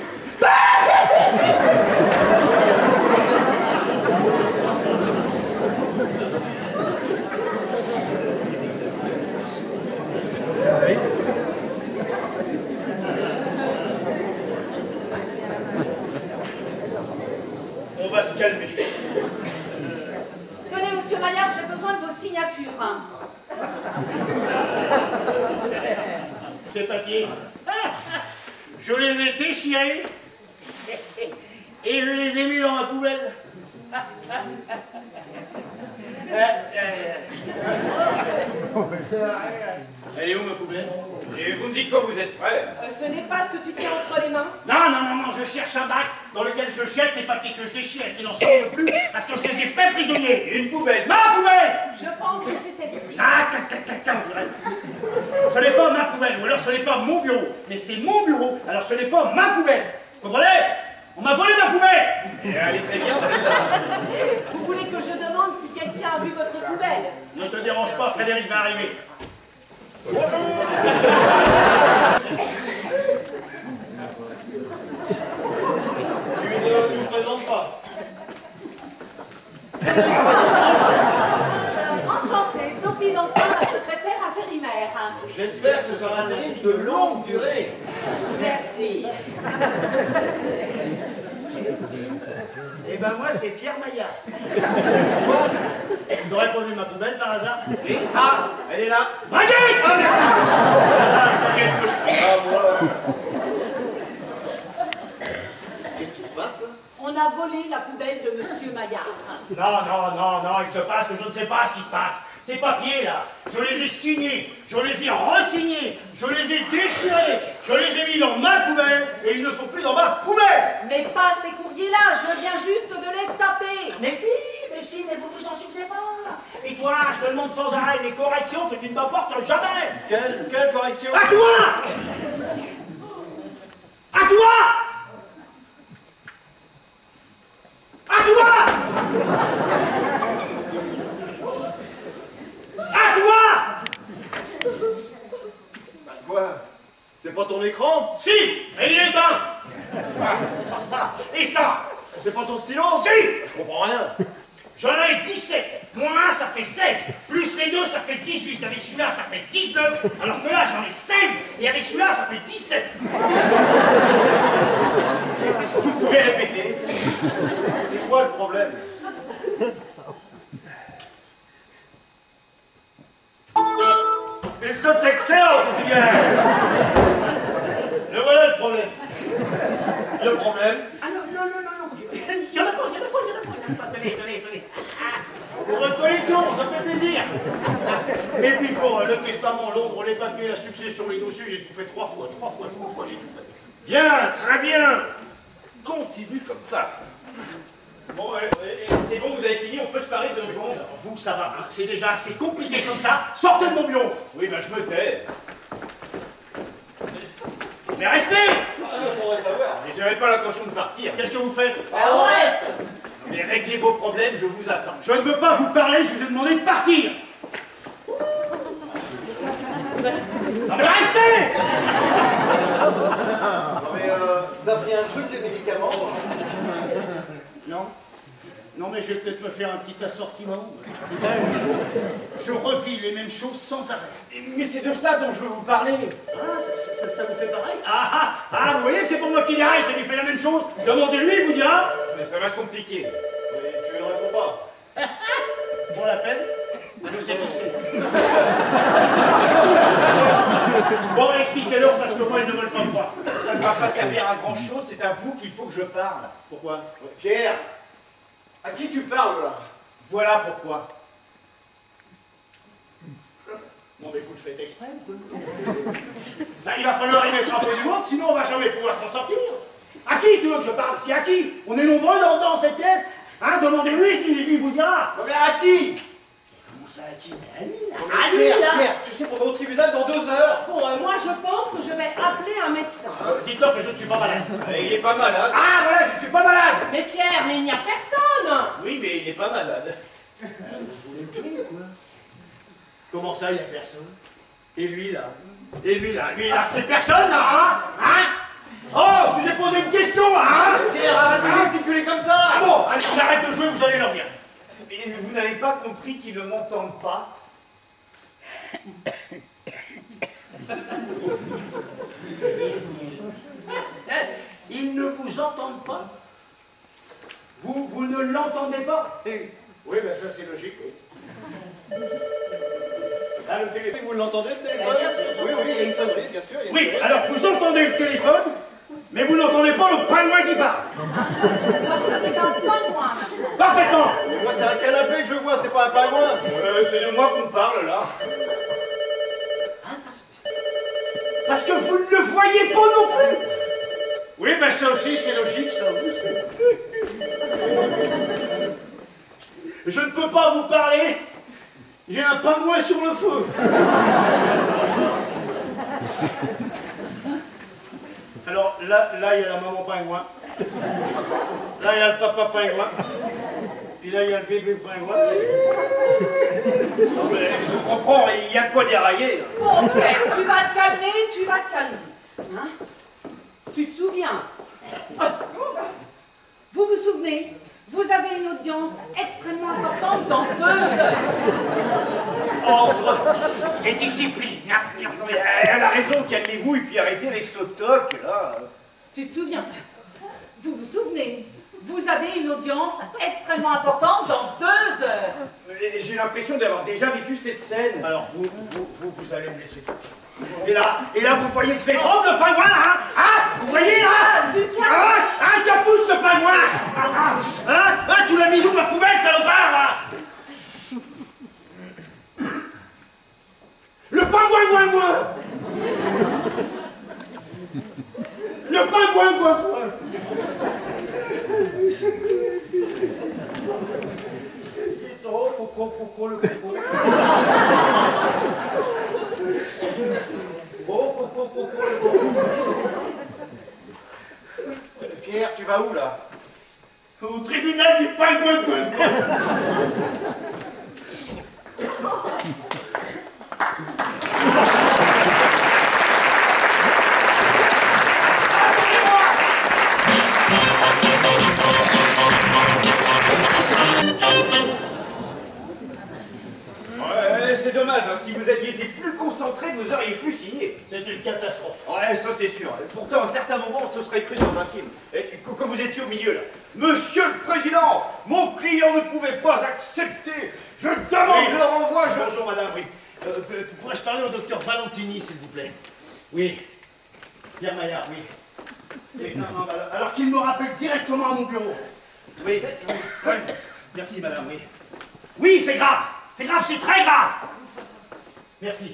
On va se calmer. Tenez, monsieur Maillard, j'ai besoin de vos signatures. Ces papiers, je les ai déchirés et je les ai mis dans ma poubelle. Elle est où ma poubelle? Et vous me dites quand vous êtes prêts? Ce n'est pas ce que tu tiens entre les mains. Non, non, non, non, je cherche un bac dans lequel je jette les papiers que je déchire et qui n'en sortent plus parce que je les ai fait prisonniers. Une poubelle, ma poubelle! Je pense que c'est celle-ci. Ah, tac, tac, tac, tac, on dirait. Ce n'est pas ma poubelle, ou alors ce n'est pas mon bureau, mais c'est mon bureau, alors ce n'est pas ma poubelle. Vous comprenez? On m'a volé ma poubelle! Et elle est très bien, celle-là. Vous voulez que je demande si quelqu'un a vu votre poubelle? Ne te dérange pas, Frédéric va arriver. Bonjour! Tu ne nous présentes pas. Enchantée, Sophie Dantin, la secrétaire intérimaire. J'espère que ce sera un intérim de longue durée. Merci. Eh ben moi, c'est Pierre Maillard. Vous n'aurez pas vu ma poubelle par hasard? Si. Ah, elle est là. Baguette! Ah, merci. Qu'est-ce que je fais? Ah, moi. Qu'est-ce qui se passe là? On a volé la poubelle de monsieur Maillard. Non, non, non, non, il se passe que je ne sais pas ce qui se passe. Ces papiers là, je les ai signés, je les ai re-signés, je les ai déchirés, je les ai mis dans ma poubelle et ils ne sont plus dans ma poubelle. Mais pas ces courriers-là, je viens juste de les taper. Mais si, mais vous vous en souvenez pas. Et toi, je te demande sans arrêt des corrections que tu ne m'apportes jamais. Quelle correction? À toi! À toi! À toi! À toi! Bah quoi? C'est pas ton écran? Si! Et il est éteint! Et ça? C'est pas ton stylo? Si! Je comprends rien. J'en ai 17, moins 1 ça fait 16, plus les deux ça fait 18, avec celui-là ça fait 19, alors que là j'en ai 16, et avec celui-là ça fait 17. Vous pouvez répéter. C'est quoi le problème? Ils sont excellents, ces cigares. Le voilà le problème. Le problème? Ah non. Il y en a pas. Tenez. Pour votre collection, ça fait plaisir. Et puis pour le testament, Londres, les papiers, la succession, les dossiers, j'ai tout fait 3 fois, j'ai tout fait. Bien, très bien. Continue comme ça. Bon, c'est bon, vous avez fini, on peut se parler 2 secondes. Alors, vous, ça va, hein, c'est déjà assez compliqué comme ça. Sortez de mon bureau. Oui, ben je me tais. Mais restez. On pourrait savoir. Et j'avais pas l'intention de partir. Qu'est-ce que vous faites? On reste. Mais réglez vos problèmes, je vous attends. Je ne veux pas vous parler, je vous ai demandé de partir. Non mais restez. Non mais t'as pris un truc de médicament? Non, mais je vais peut-être me faire un petit assortiment. Je revis les mêmes choses sans arrêt. Mais c'est de ça dont je veux vous parler. Ah, ça vous fait pareil? Vous voyez que c'est pour moi qui derrière, ça lui fait la même chose. Demandez-lui, il vous dira. Mais ça va se compliquer. Mais tu ne réponds pas. Pour la peine, je sais qui c'est. Bon, expliquez-leur parce que moi, ils ne veulent pas me croire. Ça ne va pas servir à grand chose, c'est à vous qu'il faut que je parle. Pourquoi? Pierre, à qui tu parles là? Voilà pourquoi. Bon, mais vous le faites exprès, ou quoi? Ben, il va falloir y mettre un peu du monde, sinon on va jamais pouvoir s'en sortir. À qui tu veux que je parle? Si à qui? On est nombreux dans cette pièce. Hein, demandez-lui s'il vous dira. Non mais à qui? Comment ça, à qui? À lui, là. Non, mais À lui, là. Pierre, tu sais qu'on va au tribunal dans 2 heures. Bon, moi je pense que je vais appeler un médecin. Dites-leur que je ne suis pas malade. Il est pas malade. Ah, voilà, je ne suis pas malade. Mais Pierre, mais il n'y a personne. Oui, mais il est pas malade. Vous voulez me tuer, quoi? Comment ça, il n'y a personne? Et lui, là? Lui, là, c'est personne, là, hein? Oh, je vous ai posé une question, hein? Pierre, arrête de gesticuler comme ça. Ah bon, allez, j'arrête de jouer, vous allez leur dire. Mais vous n'avez pas compris qu'ils ne m'entendent pas? Ils ne vous entendent pas? Vous ne l'entendez pas? Oui, ben ça c'est logique, oui. Ah, le téléphone. Vous l'entendez le téléphone? Bien sûr, Oui, il y a une sonnerie, bien sûr. Il y a une Oui, sonnerie. alors vous entendez le téléphone, mais vous n'entendez pas le pingouin qui parle. Parce que c'est un pingouin maintenant. Parfaitement. Mais moi, c'est un canapé que je vois, c'est pas un pingouin. C'est de moi qu'on parle, là. Parce que vous ne le voyez pas non plus. Oui, ben ça aussi c'est logique, ça. Je ne peux pas vous parler. J'ai un pingouin sur le feu. Alors là, il y a la maman pingouin. Là, il y a le papa pingouin. Puis là, il y a le bébé pingouin. Non, mais je comprends, il y a de quoi dérailler. Bon, Pierre, tu vas te calmer. Hein? Tu te souviens? Vous vous souvenez? Vous avez une audience extrêmement importante dans 2 heures. Ordre et discipline. Elle a raison, calmez-vous et puis arrêtez avec ce toc, là. Tu te souviens? Vous vous souvenez? Vous avez une audience extrêmement importante dans 2 heures. J'ai l'impression d'avoir déjà vécu cette scène. Alors vous allez me laisser. Et là, vous voyez que je vais tromper le pingouin, là, hein? Vous voyez, là? Lucas! Hein, capoute le pingouin! Hein, tu l'as mis où, ma poubelle, salopard, là? Le pingouin, ouin. Le pingouin, ouin. C'est trop. coco, le coco. Oh, coco, le coco. Pierre, tu vas où là? Au tribunal du pingouin. Ouais, c'est dommage, hein. Si vous aviez été plus concentré, vous auriez pu signer. C'est une catastrophe. Ouais, ça c'est sûr. Pourtant, à un certain moment, on se serait cru dans un film. Et quand vous étiez au milieu, là. Monsieur le Président, mon client ne pouvait pas accepter. Je demande le renvoi. Bonjour, madame, oui. Pourrais-je parler au docteur Valentini, s'il vous plaît? Oui. Pierre Maillard, oui. Non, alors qu'il me rappelle directement à mon bureau. Oui, oui. Merci, madame, oui. Oui, c'est grave. C'est grave, c'est très grave. Merci.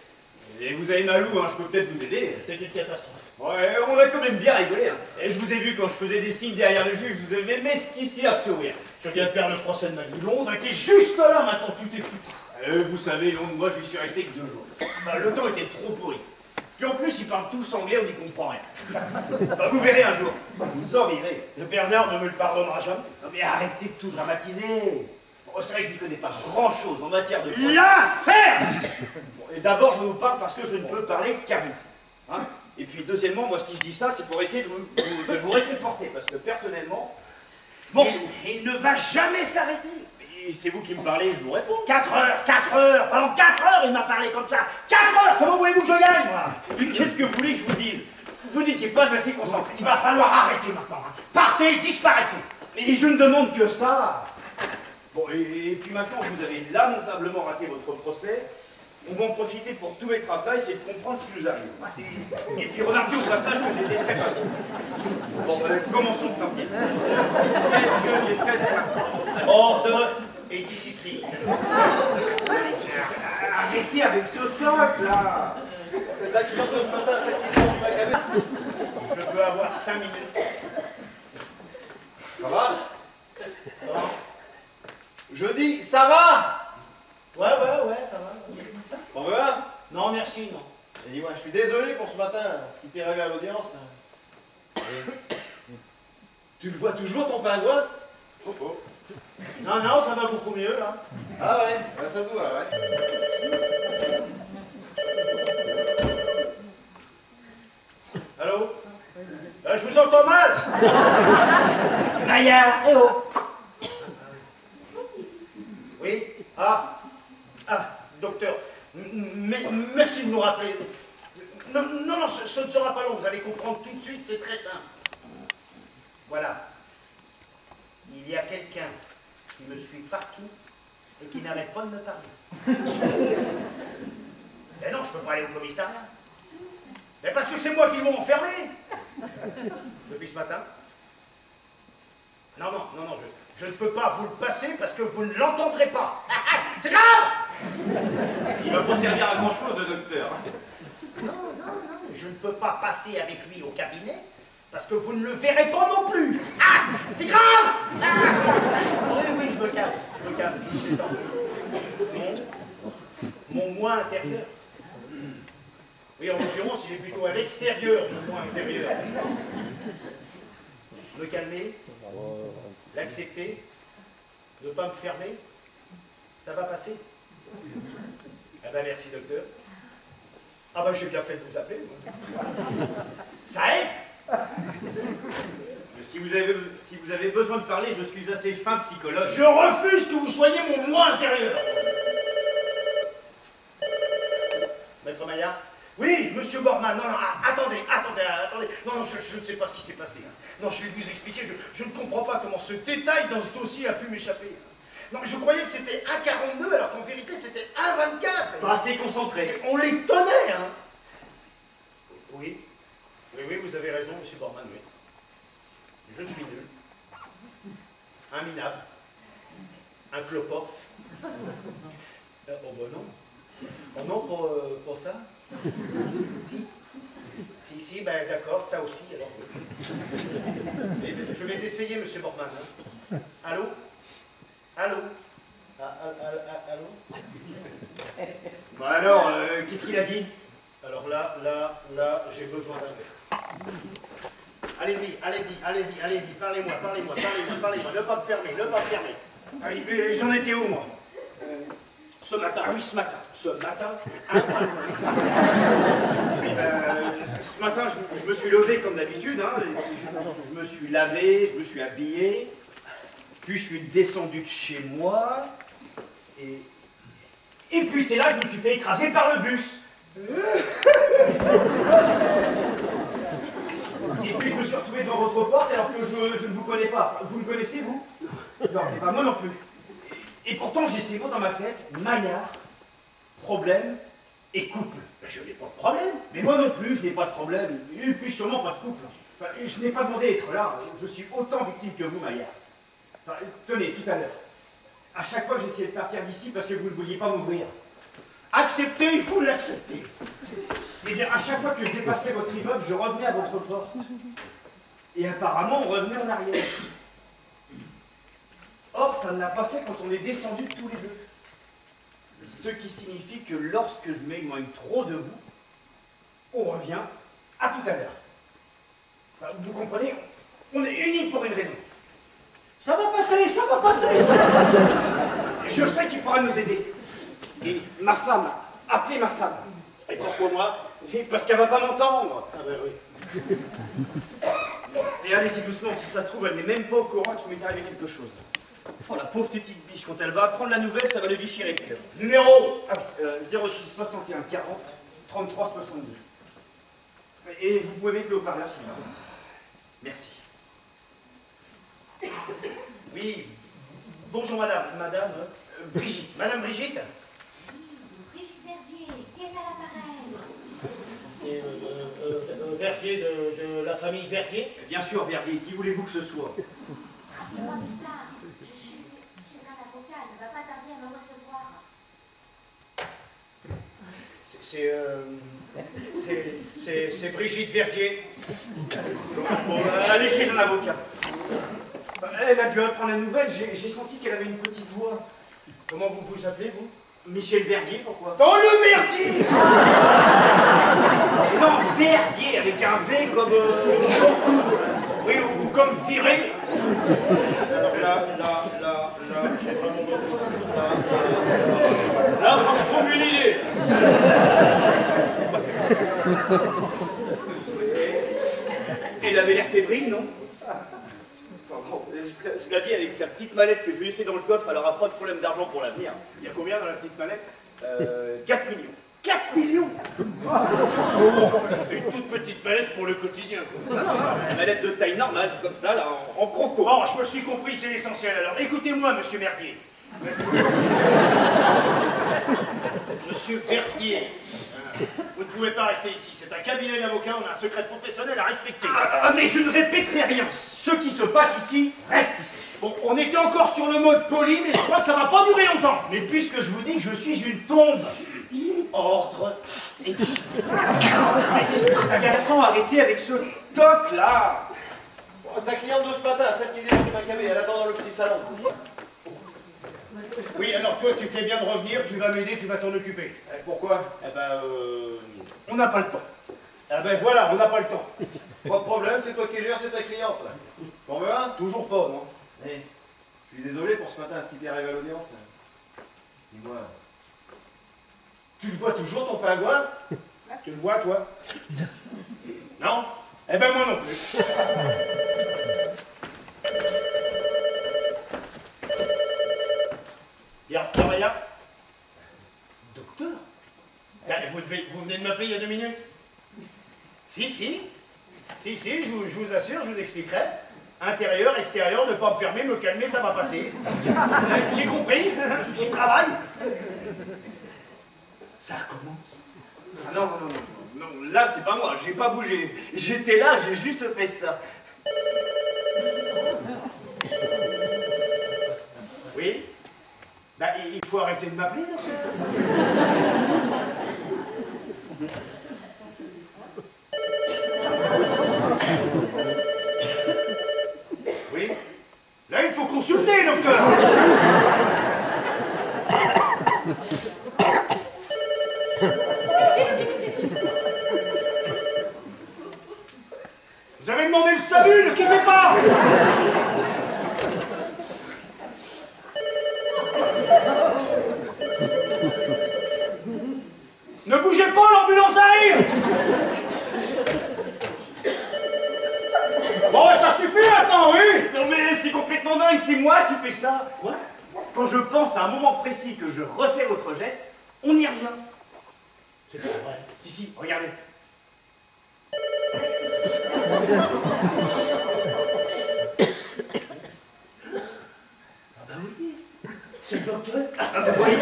Et vous avez mal où, hein, je peux peut-être vous aider. C'est une catastrophe. Ouais, on a quand même bien rigolé. Hein. Et je vous ai vu quand je faisais des signes derrière le juge, vous avez m'esquissé à sourire. Je viens de perdre le procès de ma vie. Londres était juste là, maintenant tout est foutu. Vous savez, Londres, moi je suis resté que 2 jours. Bah, le temps était trop pourri. Puis en plus, ils parlent tous anglais, on n'y comprend rien. Bah, vous verrez un jour, vous en rirez. Le Bernard ne me le pardonnera jamais. Non mais arrêtez de tout dramatiser. Bon, c'est vrai que je n'y connais pas grand-chose en matière de... L'affaire! Bon, et d'abord, je vous parle parce que je ne peux parler qu'à vous. Hein, et puis deuxièmement, moi si je dis ça, c'est pour essayer de vous réconforter. Parce que personnellement, je m'en fous. Il ne va jamais s'arrêter. Et c'est vous qui me parlez, je vous réponds. 4 heures. Pendant 4 heures, il m'a parlé comme ça. 4 heures. Comment voulez-vous que je gagne, moi? Mais qu'est-ce que vous voulez que je vous dise? Vous n'étiez pas assez concentré. Il va falloir arrêter maintenant. Hein. Partez, disparaissez. Et je ne demande que ça. Bon, et puis maintenant que vous avez lamentablement raté votre procès, on va en profiter pour tout mettre à plat, essayer de comprendre ce qui nous arrive. Et puis remarquez au passage que j'étais très patient. Bon, commençons par dire. Qu'est-ce que j'ai fait ce matin? Ordre et discipline. Arrêtez avec ce toc, là. T'as qui entre ce matin à 7h du Macabé? Je peux avoir 5 minutes. Ça va? Je dis, ça va? Ouais, ça va. T'en veux un? Non, merci, non. Et dis-moi, je suis désolé pour ce matin, ce qui t'est arrivé à l'audience. Et tu le vois toujours, ton pingouin? Non, ça va beaucoup mieux, là. Ah ouais, ça se voit, ouais. Allô? Je vous entends mal. Maillard, eh oh. Oui? Ah, docteur, merci de nous rappeler. Non, ce ne sera pas long, vous allez comprendre tout de suite, c'est très simple. Voilà. Il y a quelqu'un qui me suit partout et qui n'arrête pas de me parler. Mais non, je ne peux pas aller au commissariat. Mais parce que c'est moi qui l'ai enfermé. Depuis ce matin. Non, je ne peux pas vous le passer parce que vous ne l'entendrez pas. C'est grave! Il va pas servir à grand-chose, le docteur. Non, je ne peux pas passer avec lui au cabinet parce que vous ne le verrez pas non plus. Ah! C'est grave! Oui, je me calme, je me détends. Mon moi intérieur. Oui, en l'occurrence, il est plutôt à l'extérieur du moi intérieur. Me calmer, l'accepter, ne pas me fermer, ça va passer. Eh ben merci, docteur. Ah ben j'ai bien fait de vous appeler, moi. Ça aide? Mais si vous avez besoin de parler, je suis assez fin psychologue. Je refuse que vous soyez mon moi intérieur. Maître Maillard? Oui, monsieur Bormann, non, attendez. Non, je ne sais pas ce qui s'est passé. Hein. Non, je vais vous expliquer, je ne comprends pas comment ce détail dans ce dossier a pu m'échapper. Non, mais je croyais que c'était 1,42, alors qu'en vérité, c'était 1,24. Pas assez concentré. On les tenait, hein. Oui, vous avez raison, monsieur Bormann, oui. Je suis nul. Un minable. Un cloporte. Oh, ben non. Oh non, pour ça? Si, ben d'accord, ça aussi, alors. Je vais essayer, monsieur Bormann. Hein. Allô? Bon alors, qu'est-ce qu'il a dit? Alors là, j'ai besoin d'un verre. Allez-y, parlez-moi, ne pas me fermer. Ah, j'en étais où, moi? Ce matin, ah oui, ce matin, ce matin, je me suis levé comme d'habitude, hein, je me suis lavé, je me suis habillé, puis je suis descendu de chez moi, et puis c'est là que je me suis fait écraser par le bus. Et puis je me suis retrouvé devant votre porte alors que je ne vous connais pas. Vous me connaissez, vous? Non, bah, moi non plus. Et pourtant, j'ai ces mots dans ma tête, Maillard, problème et couple. Mais je n'ai pas de problème. Mais moi non plus, je n'ai pas de problème, et puis sûrement pas de couple. Enfin, je n'ai pas demandé d'être là, je suis autant victime que vous, Maillard. Enfin, tenez, tout à l'heure, à chaque fois j'essayais de partir d'ici parce que vous ne vouliez pas m'ouvrir. Accepter, il faut l'accepter. Eh bien, à chaque fois que je dépassais votre immeuble, je revenais à votre porte. Et apparemment, on revenait en arrière. Or, ça ne l'a pas fait quand on est descendus tous les deux. Ce qui signifie que lorsque je m'éloigne trop de vous, on revient à tout à l'heure. Enfin, vous comprenez, on est unis pour une raison. Ça va passer. Je sais qu'il pourra nous aider. Et ma femme, appelez ma femme. Et pourquoi moi? Et parce qu'elle va pas m'entendre. Ah ben oui. Et allez-y doucement, si ça se trouve, elle n'est même pas au courant qu'il m'est arrivé quelque chose. Oh, la pauvre petite biche, quand elle va apprendre la nouvelle, ça va le déchirer le cœur. Numéro? Ah oui, 06 61 40 33 62. Et vous pouvez mettre le haut-parleur, s'il vous plaît. Merci. Oui. Bonjour madame. Brigitte. Madame Brigitte? Brigitte Verdier, qui est à l'appareil? Verdier de la famille Verdier? Bien sûr, Verdier, qui voulez-vous que ce soit? Rappelez-moi plus tard. Je suis chez un avocat, ne va pas tarder à me recevoir. C'est Brigitte Verdier. Bon, allez chez un avocat. Elle a dû apprendre la nouvelle, j'ai senti qu'elle avait une petite voix. Comment vous vous appelez, vous? Michel Verdier, pourquoi? Dans le merdier! Non, Verdier, avec un V comme... Oui, ou comme viré. Alors là, j'ai vraiment besoin. Là, faut que je trouve une idée. Elle avait l'air fébrile, non? Enfin, bon, cela dit, avec la petite mallette que je lui ai laissée dans le coffre, elle n'aura pas de problème d'argent pour l'avenir. Il y a combien dans la petite mallette? 4 millions. 4 millions. Une toute petite mallette pour le quotidien. Une mallette de taille normale, comme ça, là, en croco. Bon, je me suis compris, c'est l'essentiel. Alors, écoutez-moi, monsieur Merdier. Monsieur Verdier, vous ne pouvez pas rester ici. C'est un cabinet d'avocats, on a un secret professionnel à respecter. Mais je ne répéterai rien. Ce qui se passe ici, reste ici. Bon, on était encore sur le mode poli, mais je crois que ça va pas durer longtemps. Mais puisque je vous dis que je suis une tombe, ordre et discipline. C'est agaçant, arrêtez avec ce toc-là. Ta cliente de ce matin, celle qui descend du Maccabée, elle attend dans le petit salon. Oui, alors toi, tu fais bien de revenir, tu vas m'aider, tu vas t'en occuper. Pourquoi? Eh ben, On n'a pas le temps. Ah ben voilà, on n'a pas le temps. Pas de problème, c'est toi qui gères, c'est ta cliente. T'en veux un? Toujours pas, non? Eh, je suis désolé pour ce matin, ce qui t'est arrivé à l'audience. Dis-moi, tu le vois toujours ton pingouin? Tu le vois, toi? Non? Eh ben moi non plus. Viens, regarde. Docteur? Vous venez de m'appeler il y a 2 minutes? Si, je vous assure, je vous expliquerai. Intérieur, extérieur, ne pas me fermer, me calmer, ça va passer. J'ai compris, j'y travaille. Ça recommence. Ah non, là c'est pas moi, j'ai pas bougé. J'étais là, j'ai juste fait ça. Oui? Ben, il faut arrêter de m'appeler, docteur. Oui? Là, il faut consulter, docteur. Ne bougez pas, l'ambulance arrive! Bon, ça suffit maintenant, oui! Non mais c'est complètement dingue, c'est moi qui fais ça. Quoi? Quand je pense à un moment précis que je refais votre geste, on y revient. C'est pas vrai. Si, regardez. Ah bah oui, c'est le docteur. Vous voyez?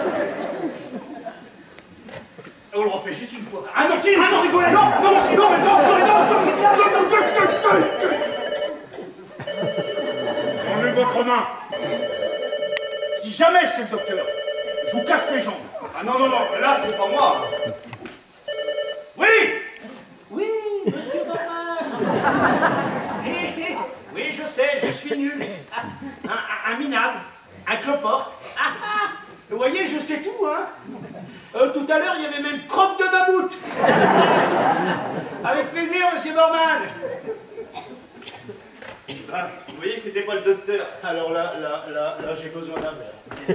On le refait juste une fois. Ah non, si, ah non, rigolez, non, enlevez votre main. Si jamais c'est le docteur, je vous casse les jambes. Ah non, là c'est pas moi. Oui! Oui, monsieur Bormann. Oui, je sais, je suis nul. Un minable, un cloporte. Vous voyez, je sais tout, hein. Tout à l'heure, il y avait même crotte de mammouth. Avec plaisir, monsieur Bormann. Bah, vous voyez que c'était pas le docteur. Alors là, j'ai besoin d'un verre.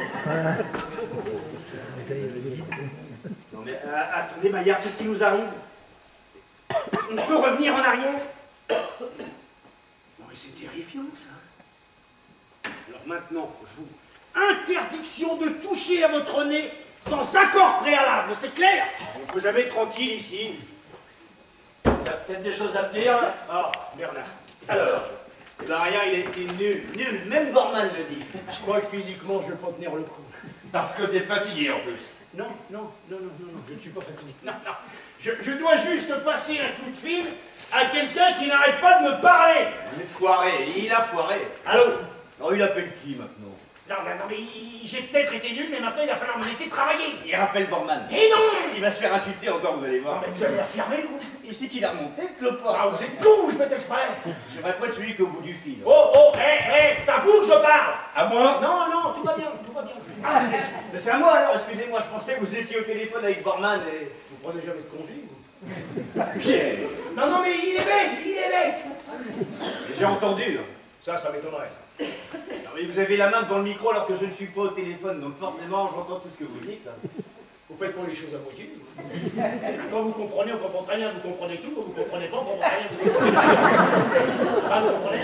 Non mais attendez Maillard, qu'est-ce qui nous arrive? On peut revenir en arrière? Non mais c'est terrifiant ça. Alors maintenant, vous, interdiction de toucher à votre nez sans accord préalable, c'est clair? On peut jamais être tranquille ici. T'as peut-être des choses à me dire? Oh, Bernard. Alors, Eh ben rien, il a été nul, même Bormann le dit. Je crois que physiquement, je vais pas tenir le coup. parce que t'es fatigué en plus. Non, je ne suis pas fatigué. Non. Je dois juste passer un coup de fil à quelqu'un qui n'arrête pas de me parler. Il est foiré, il a foiré. Allô? Alors il appelle qui maintenant? Non, mais j'ai peut-être été nul, mais maintenant il va falloir me laisser travailler. Il rappelle Bormann. Et non! Il va se faire insulter encore, vous allez voir. Non, mais vous allez la fermer, vous? Et c'est qu'il a remonté le clopard. Ah, vous êtes con, vous faites exprès. Je vais pas être celui qui est au bout du fil. C'est à vous que je parle. À moi? Non, tout va bien. Ah, mais c'est à moi alors, excusez-moi, je pensais que vous étiez au téléphone avec Bormann et... Vous prenez jamais de congé, vous? Pierre. Non, mais il est bête. J'ai entendu. Ça m'étonnerait, ça. Non, mais vous avez la main devant le micro alors que je ne suis pas au téléphone, donc forcément j'entends tout ce que vous dites. Là. Vous faites pas les choses à moitié. Quand vous comprenez, on comprend très bien, vous comprenez tout. Quand vous comprenez pas, on comprend rien, vous comprenez pas. Vous comprenez?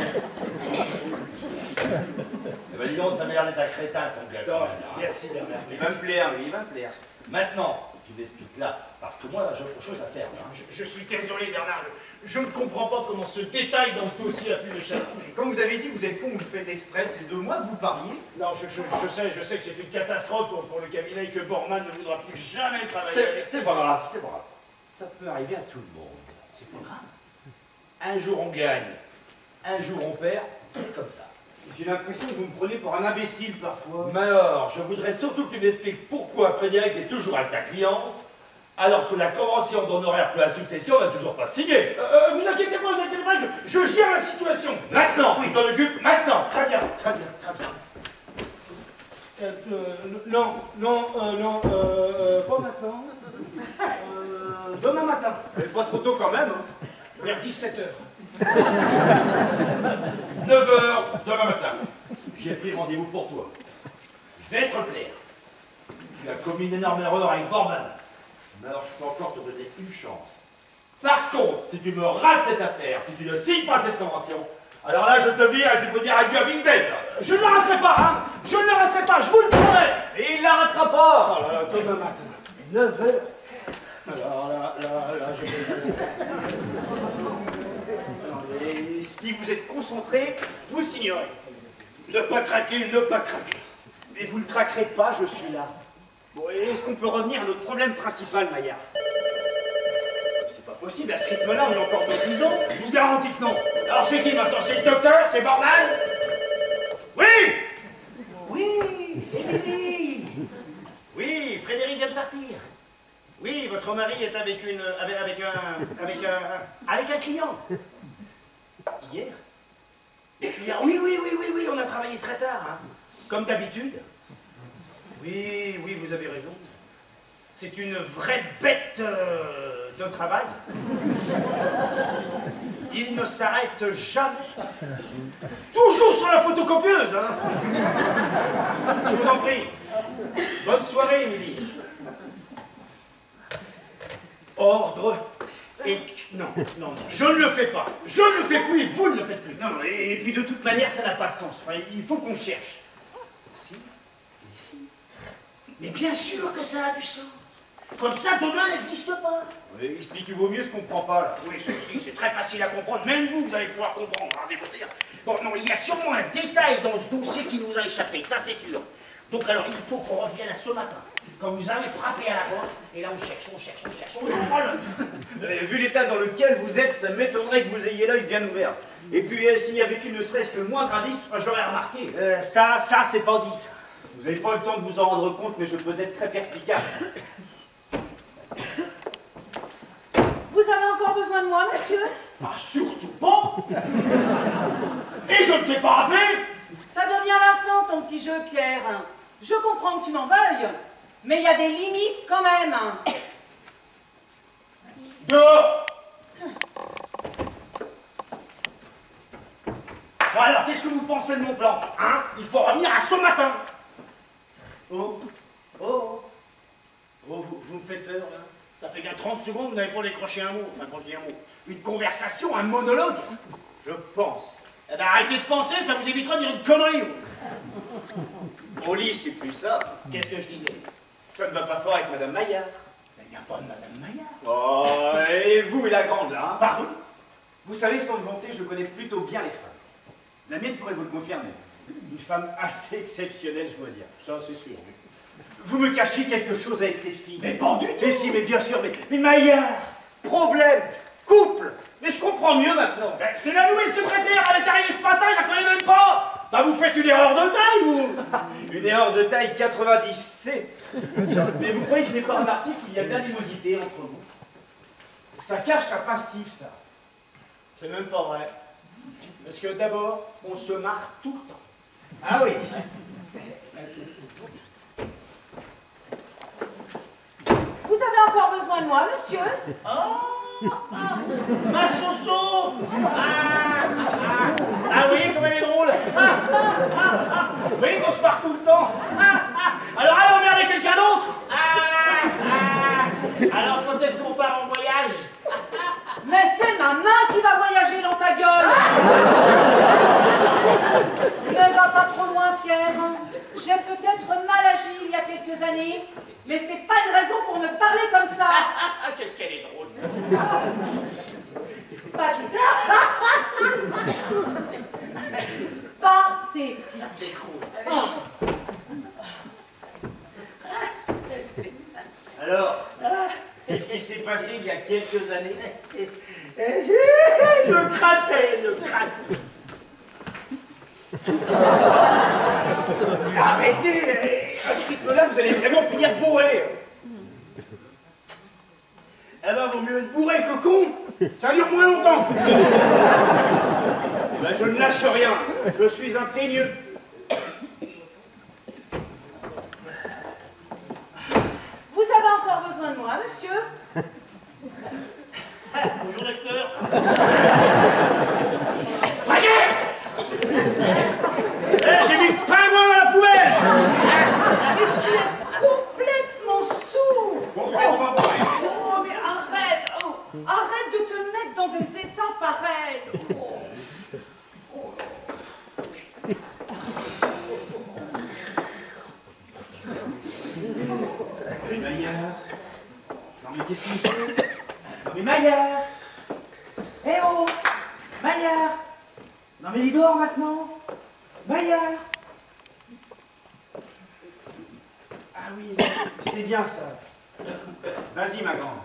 Eh ben dis donc, ça m'a l'air d'être un crétin ton gars. Non, quand même, hein. merci Bernard. Il va me plaire, lui, il va me plaire. Maintenant, tu m'expliques là, parce que moi j'ai autre chose à faire. Hein. Je suis désolé Bernard, je ne comprends pas comment ce détail dans ce dossier a pu m'échapper. Comme vous avez dit, vous êtes con, vous le faites exprès, c'est de moi que vous parliez. Non, je sais que c'est une catastrophe pour le cabinet et que Bormann ne voudra plus jamais travailler avec. C'est pas grave, c'est pas grave. Ça peut arriver à tout le monde. C'est pas grave. Un jour on gagne, un jour on perd, c'est comme ça. J'ai l'impression que vous me prenez pour un imbécile parfois. Mais alors, je voudrais surtout que tu m'expliques pourquoi Frédéric est toujours avec ta cliente, alors que la convention d'honoraires pour la succession n'est toujours pas signée. Vous inquiétez pas, je gère la situation. Maintenant, tu t'en occupes maintenant. Très bien. Non, pas maintenant. Demain matin, Pas trop tôt quand même. Hein. vers 17h. 9h demain matin. J'ai pris rendez-vous pour toi. Je vais être clair. Tu as commis une énorme erreur avec Bormann. Mais alors je peux encore te donner une chance. Par contre, si tu me rates cette affaire, si tu ne signes pas cette convention, alors là je te vire et tu peux dire adieu à Big Ben. Je ne l'arrêterai pas, hein. Je ne l'arrêterai pas, je vous le promets. Et il l'arrêtera pas. Oh là là, demain matin. 9h. Alors là, je vais... Et si vous êtes concentré, Vous signerez. Ne pas craquer. mais vous ne craquerez pas, je suis là. Bon, et est-ce qu'on peut revenir à notre problème principal, Maillard? C'est pas possible, à ce rythme-là, on est encore dans 10 ans. Je vous garantis que non. Alors c'est qui maintenant? C'est le docteur? C'est Bormann? Oui, Émilie. Oui, Frédéric vient de partir. Oui, votre mari est avec un client. Hier? Oui, on a travaillé très tard, hein. Comme d'habitude. Oui, vous avez raison. C'est une vraie bête de travail. Il ne s'arrête jamais. Toujours sur la photocopieuse, hein. Je vous en prie. Bonne soirée, Émilie. Ordre. Et non, non, non, je ne le fais pas. Je ne le fais plus et vous ne le faites plus. Non, non, et puis de toute manière, ça n'a pas de sens. Enfin, il faut qu'on cherche. Ici, et ici. Mais bien sûr que ça a du sens. Comme ça, demain n'existe pas. Oui, expliquez-vous mieux, je comprends pas là. Oui, ceci, c'est très facile à comprendre. Même vous, vous allez pouvoir comprendre. Rendez-vous dire. Bon, non, il y a sûrement un détail dans ce dossier qui nous a échappé, ça c'est sûr. Donc alors, il faut qu'on revienne à ce matin. Quand vous avez frappé à la porte, et là on cherche, on ouvre l'œil. Vu l'état dans lequel vous êtes, ça m'étonnerait que vous ayez l'œil bien ouvert. Et puis, s'il y avait eu ne serait-ce que le moindre indice, je l'aurais remarqué. Ça, c'est pas dit, ça. Vous n'avez pas le temps de vous en rendre compte, mais je peux être très perspicace. Vous avez encore besoin de moi, monsieur? Ah, surtout pas. Et je ne t'ai pas appelé. Ça devient lassant, ton petit jeu, Pierre. Je comprends que tu m'en veuilles, mais il y a des limites quand même. Dehors. Bon alors, qu'est-ce que vous pensez de mon plan, hein? Il faut revenir à ce matin. Oh, vous me faites peur, là. Ça fait bien 30 secondes, vous n'avez pas décroché un mot. Enfin, quand je dis un mot, une conversation, un monologue. Je pense. Eh ben, arrêtez de penser, ça vous évitera de dire une connerie. Au lit, c'est plus ça. Qu'est-ce que je disais? Ça ne va pas fort avec Madame Maillard. Il n'y a pas de Madame Maillard. Oh, et vous et la grande, là, hein? Pardon? Vous savez, sans le vanter, je connais plutôt bien les femmes. La mienne pourrait vous le confirmer. Une femme assez exceptionnelle, je dois dire. Ça, c'est sûr. Vous me cachez quelque chose avec cette fille. Mais pas du tout. Mais si, mais bien sûr, mais Maillard, problème, couple. Mais je comprends mieux maintenant. Ben, c'est la nouvelle secrétaire, elle est arrivée ce matin, je la connais même pas. Bah, vous faites une erreur de taille, vous. Une erreur de taille 90C. Mais vous croyez que je n'ai pas remarqué qu'il y a de l'animosité entre vous? Ça cache un passif, ça. C'est même pas vrai. Parce que d'abord, on se marre tout le temps. Ah oui. Vous avez encore besoin de moi, monsieur? Ma Soso. Ah oui, comme elle est drôle. Vous voyez qu'on se marre tout le temps. Alors allez emmerder quelqu'un d'autre. Alors quand est-ce qu'on part en voyage? Mais c'est ma main qui va voyager dans ta gueule. Ne va pas trop loin, Pierre. J'ai peut-être mal agi il y a quelques années, mais c'est pas une raison pour me parler comme ça. Qu'est-ce qu'elle est drôle. Pathétique. Pathétique. Alors, qu'est-ce qui s'est passé il y a quelques années? Le crâne, c'est le crâne. Arrêtez! À ce rythme-là, vous allez vraiment finir bourré. Eh ben, vaut mieux être bourré que con. Ça dure moins longtemps. Ben, je ne lâche rien. Je suis un teigneux. Vous avez encore besoin de moi, monsieur? Bonjour, lecteur. J'ai mis le pingouin dans la poubelle. Mais tu es complètement sourd. Oh, mais arrête. Oh, arrête de te mettre dans des états pareils. Mais Maillard. Non mais qu'est-ce qu'il fait? Non mais Maillard. Eh oh, Maillard. Non mais il dort maintenant. Maillard. Ah oui, c'est bien ça. Vas-y ma grande.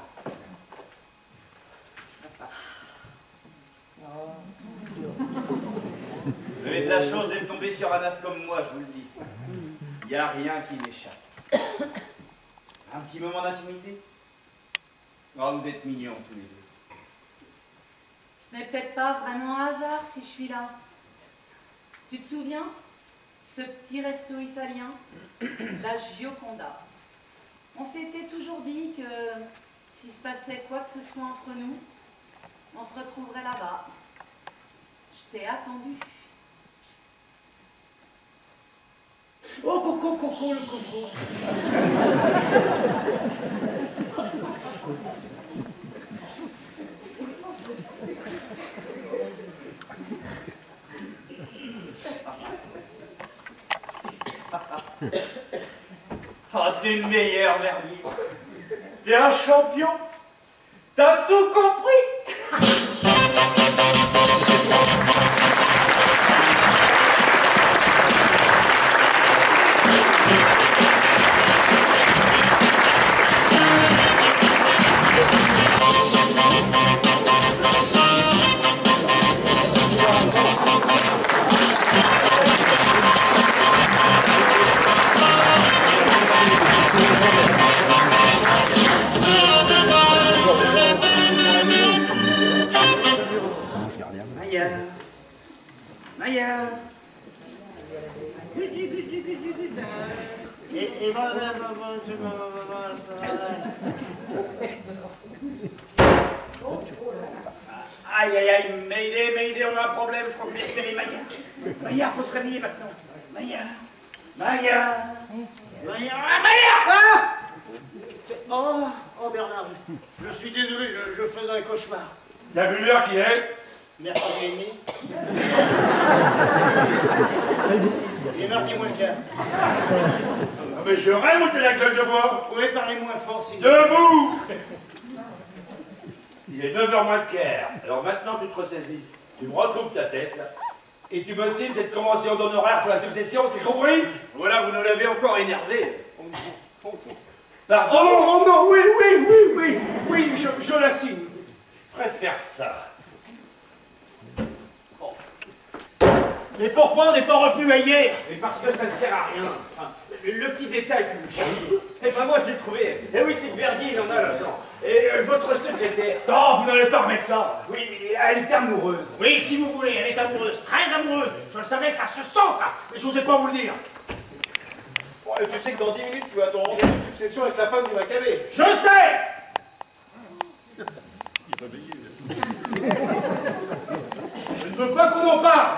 Vous avez de la chance d'être tombé sur un as comme moi, je vous le dis. Il n'y a rien qui m'échappe. Un petit moment d'intimité? Oh, vous êtes mignons tous les deux. Ce n'est peut-être pas vraiment un hasard si je suis là. Tu te souviens? Ce petit resto italien, la Gioconda. On s'était toujours dit que s'il se passait quoi que ce soit entre nous, on se retrouverait là-bas. Je t'ai attendu. Oh, coco, le coco. Ah, t'es le meilleur, Verdier. T'es un champion. T'as tout compris. Maya. Aïe, aïe, aïe, Mayday, on a un problème, je crois que j'ai réveillé Maya. Maya, faut se réveiller maintenant. Maya. Ah Oh Bernard, je suis désolé, je faisais un cauchemar. T'as vu l'heure qui est? Mercredi et demi. Il est mardi moins le quart. Ah, mais je rêve ou t'es la gueule de bois? Vous pouvez parler moins fort si vous... Debout! Il est 9h moins le quart. Alors maintenant, tu te ressaisis. Tu me retrouves ta tête, là. Et tu me signes cette convention d'honoraires pour la succession, c'est compris? Voilà, vous nous l'avez encore énervé. Pardon? Oh non, oui, je la signe. Je préfère ça. Mais pourquoi on n'est pas revenu à hier? Mais parce que ça ne sert à rien. Enfin, le petit détail que vous cherchez, eh ben moi je l'ai trouvé. Eh oui, c'est que Verdier, il en a là-dedans. Et votre secrétaire. Non, vous n'allez pas remettre ça. Oui, mais elle est amoureuse. Oui, si vous voulez, elle est amoureuse, très amoureuse. Je le savais, ça se sent ça, mais je n'osais pas vous le dire. Bon, et tu sais que dans 10 minutes, tu as ton rendez-vous de succession avec la femme du Maccabée. Je sais. Je ne veux pas qu'on en parle.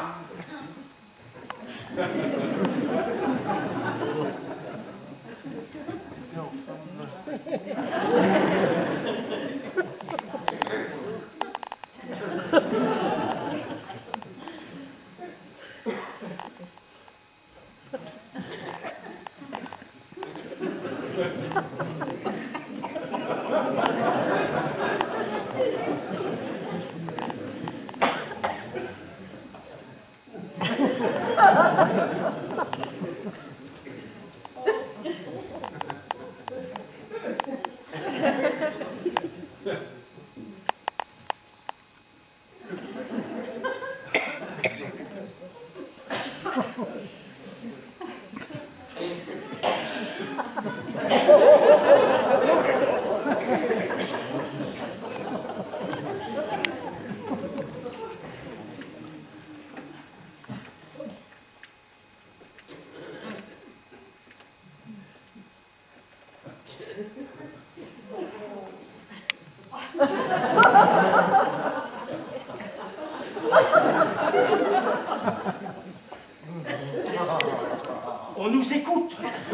On nous écoute.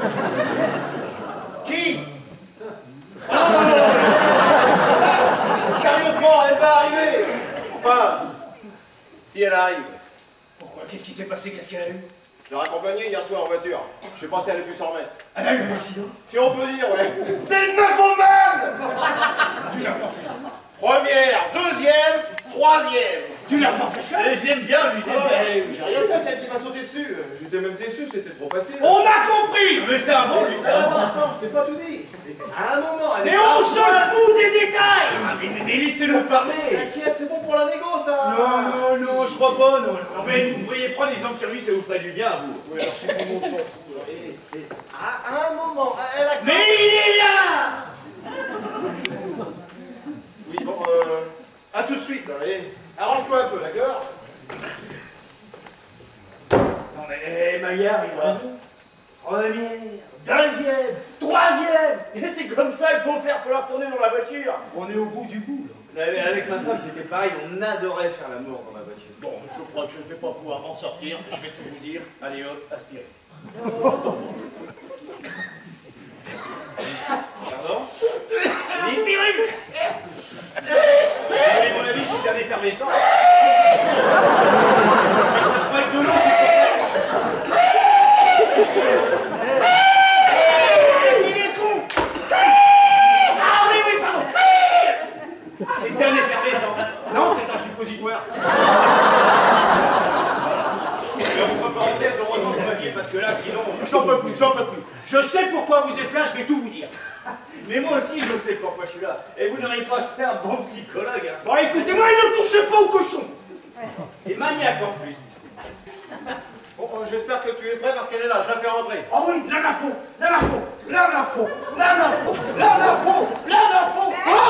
Qui? Ah non, sérieusement, elle va arriver. Enfin, si elle arrive. Pourquoi? Qu'est-ce qui s'est passé? Qu'est-ce qu'elle a eu? Je l'ai raccompagnée hier soir en voiture. Je sais pas si elle a pu s'en remettre. Elle a eu un accident. Si on peut dire, ouais. C'est le 9 au man. Tu n'as pas fait ça. Première, deuxième, troisième. Tu n'as pas fait ça. Je l'aime bien, lui. Ah ouais, j'ai rien fait, c'est elle qui m'a sauté dessus. J'étais même déçu, c'était trop facile. On a compris. Mais c'est un bon, lui, c'est un bon. Attends, je t'ai pas tout dit. À un moment, elle Mais est on pas- se fout des détails. Ah, mais laissez-le parler. T'inquiète, c'est bon pour la négo, ça. Non, je crois pas, non. Non, mais vous pourriez prendre exemple sur lui, ça vous ferait du bien à vous. Oui, alors si tout le monde s'en fout. Et à un moment, elle a... Mais il est là. Oui, bon, à tout de suite, là, allez. Arrange-toi un peu, d'accord? Non mais Maillard, il a raison. Première, deuxième, troisième. Et c'est comme ça qu'il faut faire, falloir tourner dans la voiture. On est au bout du bout, là. Avec ma femme, c'était pareil, on adorait faire l'amour dans la voiture. Bon, je crois que je ne vais pas pouvoir m'en sortir. Je vais tout vous dire. Allez hop, aspirez. Pardon? Oui. Il est con. Ah oui, oui, pardon. C'est un effervescent. Non, c'est un suppositoire. Et entre parenthèses, heureusement que vous m'aviez, parce que là, sinon... J'en peux plus, j'en peux plus. Je sais pourquoi vous êtes là, je vais tout vous dire. Mais moi aussi, je sais pourquoi je suis là. Et vous n'auriez pas fait un bon psychologue, hein. Bon, écoutez-moi, ne touchez pas au cochon. Et maniaque en plus. Bon, j'espère que tu es prêt parce qu'elle est là, je la fais rentrer. Oh oui, là l'info, là l'info, là l'info, là l'info, là l'info, là l'info.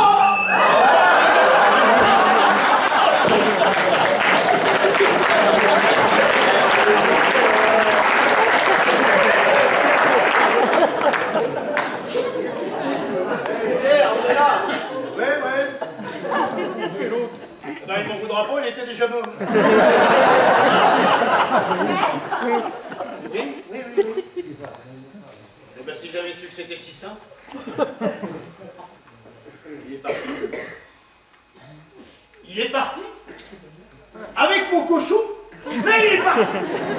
Pierre, on est là. Ouais, ouais. Et l'autre, dans mon coup de drapeau, il était déjà mort. Oui, oui, oui, oui. Eh ben, si j'avais su que c'était si simple. Il est parti. Il est parti. Avec mon cochon. Mais il est parti.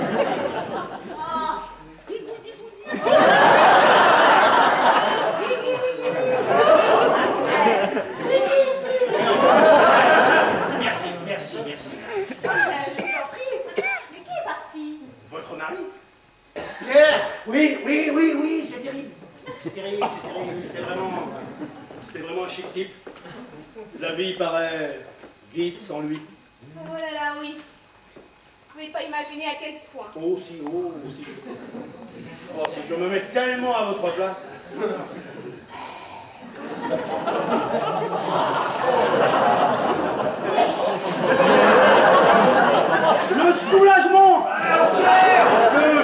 Merci, merci, merci. Je vous en prie. Mais qui est parti? Votre mari? Pierre. Oui, oui, oui, oui, c'est terrible. C'est terrible, c'est terrible. C'était vraiment un chic type. La vie paraît vite sans lui. Oh là là, oui. Vous ne pouvez pas imaginer à quel point. Oh si, je sais. Oh si, je me mets tellement à votre place. Le soulagement. Le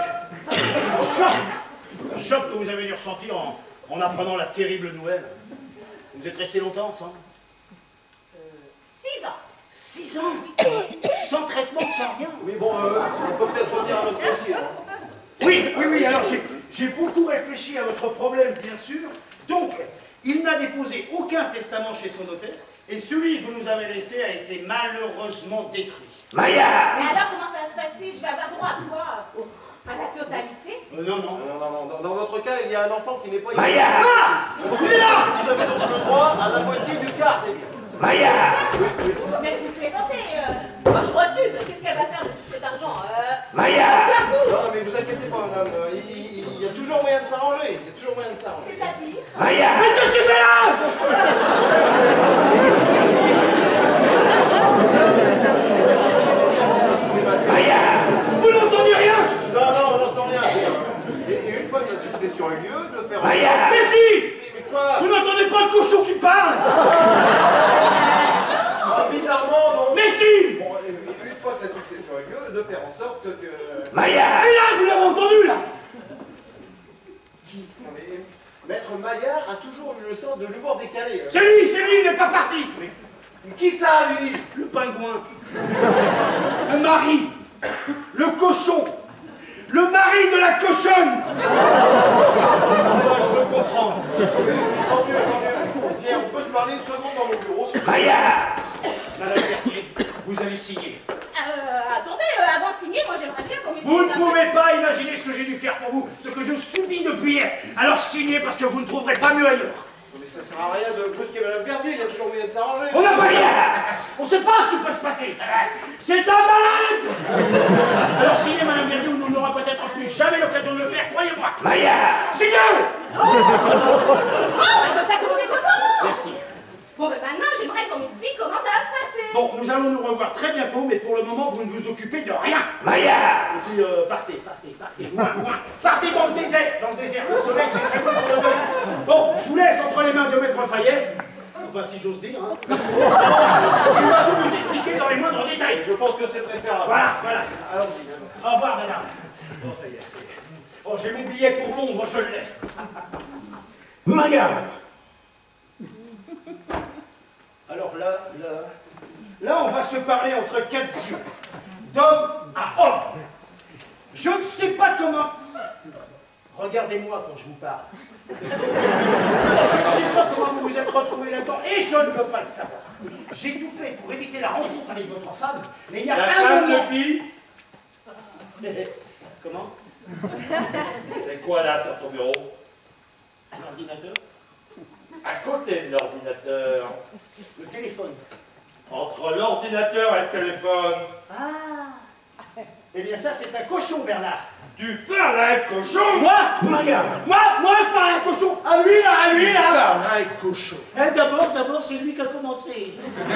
choc que vous avez dû ressentir en apprenant la terrible nouvelle. Vous êtes restés longtemps ensemble? 6 ans. 6 ans. Sans traitement, sans rien. Oui, bon, on peut peut-être revenir à notre dossier. Hein. Oui, alors j'ai beaucoup réfléchi à votre problème, bien sûr. Donc, il n'a déposé aucun testament chez son notaire, et celui que vous nous avez laissé a été malheureusement détruit. Mais alors, comment ça va se passer? Je vais avoir droit à quoi? À la totalité? Non. Non. Dans votre cas, il y a un enfant qui n'est pas ici. Ah! Il est là! Vous avez donc le droit à la moitié du quart des biens. Mais vous plaisantez. Moi, je refuse. Qu'est-ce qu'elle va faire de tout cet argent? Aucun coup. Non, mais vous inquiétez pas, madame. Il y a toujours moyen de s'arranger. C'est-à-dire? Mais qu'est-ce qu'il fait là? Vous n'entendez rien? Non, on n'entend rien. Et une fois que la succession a eu lieu, de faire en sorte... Mais si! Mais quoi? Vous n'entendez pas le cochon qui parle? Ah, bizarrement, non. Mais si! Bon, une fois que la succession a eu lieu, de faire en sorte que... Et là, vous l'avez entendu, là? Non, mais Maître Maillard a toujours eu le sens de l'humour décalé. C'est lui, il n'est pas parti. Mais qui ça, lui? Le pingouin, le mari, le cochon, le mari de la cochonne. Enfin, je peux comprendre. Oui, tant mieux. Pierre, on peut se parler une seconde dans mon bureau, s'il vous plaît. Madame Berthier, vous allez signer. Attendez, avant de signer, moi j'aimerais bien qu'on me Vous ne signe un pouvez pas imaginer ce que j'ai dû faire pour vous, ce que je subis depuis hier. Alors signez parce que vous ne trouverez pas mieux ailleurs. Mais ça sert à rien de brusquer Madame Verdier, il y a toujours moyen de s'arranger. On n'a pas rien. On ne sait pas ce qui peut se passer. C'est un malade. Alors signez, Madame Verdier, ou nous n'aurons peut-être plus jamais l'occasion de le faire, croyez-moi. Signez. Oh, comme ça, tout le monde est content. Merci. Bon, ben maintenant, j'aimerais qu'on m'explique comment ça va se passer. Bon, nous allons nous revoir très bientôt, mais pour le moment, vous ne vous occupez de rien. Et puis, partez, loin. Partez dans le désert, Le soleil, c'est très bon pour le deuil. Bon, je vous laisse entre les mains de Maître Fayet. Enfin, si j'ose dire, hein. Il va tout nous expliquer dans les moindres détails. Je pense que c'est préférable. Voilà. Allons-y. Au revoir, madame. Bon, ça y est. Oh, j'ai mon billet pour Londres, je l'ai. Alors là, on va se parler entre quatre yeux, d'homme à homme. Je ne sais pas comment. Regardez-moi quand je vous parle. Je ne sais pas comment vous vous êtes retrouvés là-dedans et je ne peux pas le savoir. J'ai tout fait pour éviter la rencontre avec votre femme, mais il y a un moment... qui? Comment? C'est quoi là sur ton bureau? Un ordinateur? À côté de l'ordinateur. Le téléphone. Entre l'ordinateur et le téléphone. Ah! Eh bien ça, c'est un cochon, Bernard. Tu parles à un cochon? Moi, je parle à un cochon. À lui, là, à lui, Tu là. parles à un cochon. Eh, d'abord, c'est lui qui a commencé.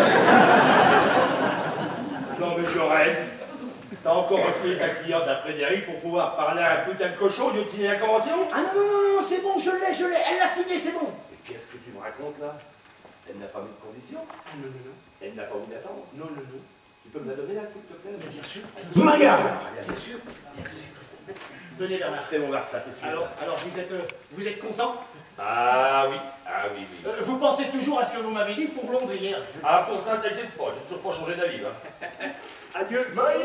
Non mais Jorel, t'as encore appelé ta cliente à Frédéric pour pouvoir parler à un putain de cochon au lieu de signer la convention? Ah non, c'est bon, je l'ai. Elle l'a signé, c'est bon. Mais qu'est-ce que tu me racontes là? Elle n'a pas mis de condition? Ah non. Elle n'a pas mis d'attente? Non. Tu peux me la donner là s'il te plaît? Bien sûr. Bien sûr. Tenez, Bernard. Fais mon verset tout de suite. Alors vous êtes content? Ah oui. Vous pensez toujours à ce que vous m'avez dit pour Londres hier. Ah pour ça t'inquiète pas, j'ai toujours pas changé d'avis. Hein. Adieu.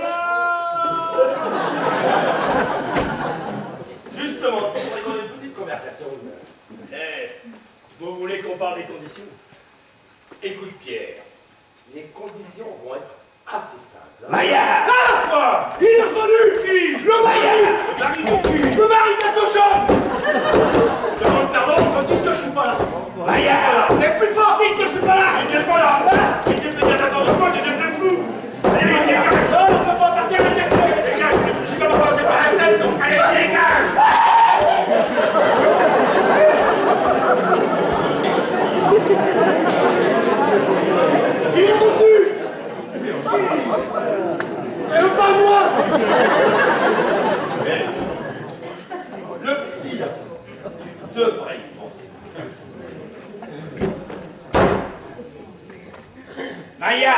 Justement, on pourrait dans une petite conversation. Vous voulez qu'on parle des conditions? Écoute Pierre, les conditions vont être assez simples. Maillard! Quoi? Il est revenu! Qui? Le mari! Le mari de qui? Le mari de la cochonne! Je demande pardon? Dites que je suis pas là! Maillard! Mais plus fort, dites que je suis pas là! Il n'est pas là! Il était peut-être n'importe quoi, il était plus flou! Allez, dégage! Non, on peut pas partir avec un Dégage! Je sais comment passer par la tête, donc allez, dégage! Il est revenu! Pas moi! Mais, le psy, tu devrais y penser. Maillard!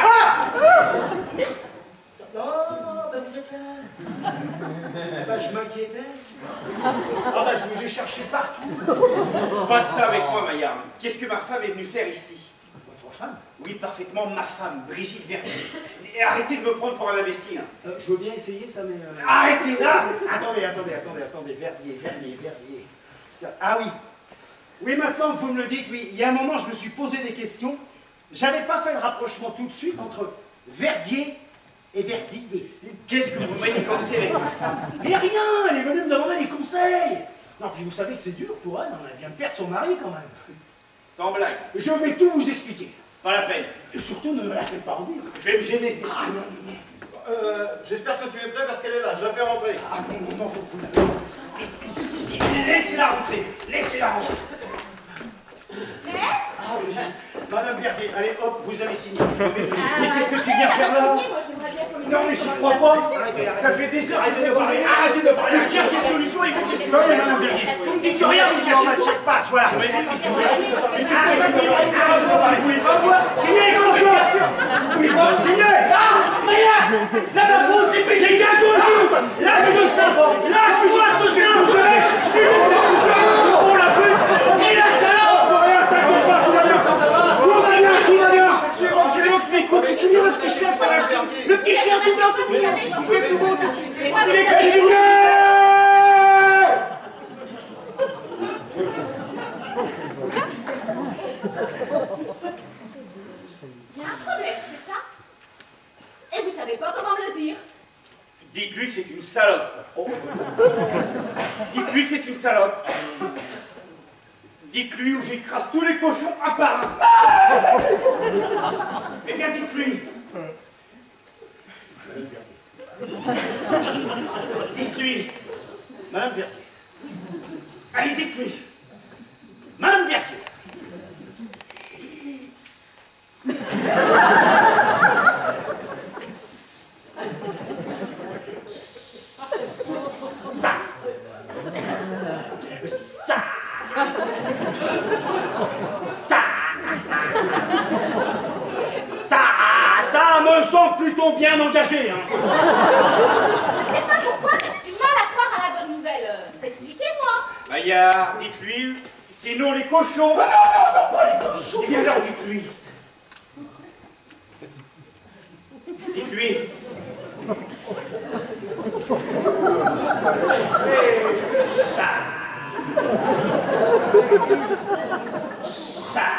Oh, ben vous êtes là. Je m'inquiétais. Je vous ai cherché partout. Pas de ça avec moi, Maillard. Qu'est-ce que ma femme est venue faire ici? Votre femme? Oui, parfaitement, ma femme, Brigitte Verdier. Et arrêtez de me prendre pour un imbécile. Je veux bien essayer ça, mais... Arrêtez là! Attendez, Verdier. Ah oui. Oui, maintenant que vous me le dites, oui, il y a un moment, je me suis posé des questions. J'avais pas fait le rapprochement tout de suite entre Verdier et Verdiller. Qu'est-ce que vous manigancez avec ma femme? Mais rien, elle est venue me demander des conseils. Non, puis vous savez que c'est dur pour elle, elle vient de perdre son mari quand même. Sans blague. Je vais tout vous expliquer. Pas la peine. Et surtout, ne la faites pas revenir. Je vais me gêner. Ah non. J'espère que tu es prêt parce qu'elle est là, je la fais rentrer. Ah non, vous n'avez pas fait ça. Si, laissez-la rentrer. Laissez-la rentrer. Maître? Ah oui, Madame Verdier, allez hop, vous allez signer. Mais qu'est-ce que tu viens faire là? Moi, j'aimerais bien qu'on Non, mais j'y crois pas. Ça fait des heures que j'essaie de parler. Arrêtez de parler. Je cherche des solutions et vous attendez, Madame Verdier. Vous me dites que rien, c'est caché de chaque page, voilà. Signez, François. Signez. Ah, Maria, là, la France, dépêchez. J'ai qu'un conjoint. Lâche ce sein. Lâche ce sein. Suivez le monsieur. On l'a pris. Et la salope. Rien, t'inquiète pas, tout va bien. Tout va bien, tout va bien. Mais continue le petit chien, le petit chien, tout bien, tout bien. Tout beau, tout de suite. Il est caché. Il y a un problème, c'est ça? Et vous savez pas comment me le dire? Dites-lui que c'est une salope. Dites-lui que c'est une salope. Dites-lui où j'écrase tous les cochons un par un. Eh bien, dites-lui. Dites-lui. Madame Verdier. Allez, dites-lui. Madame Verdier. Ça me semble plutôt bien engagé. Hein. Je sais pas pourquoi, mais j'ai du mal à croire à la bonne nouvelle. Expliquez-moi. Maillard, dites-lui, sinon les cochons. Non, pas les cochons. Eh bien alors, dites-lui. Dites-lui. Ça.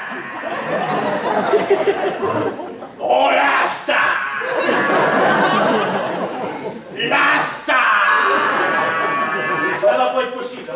Oh là, ça. Là, ça. possible.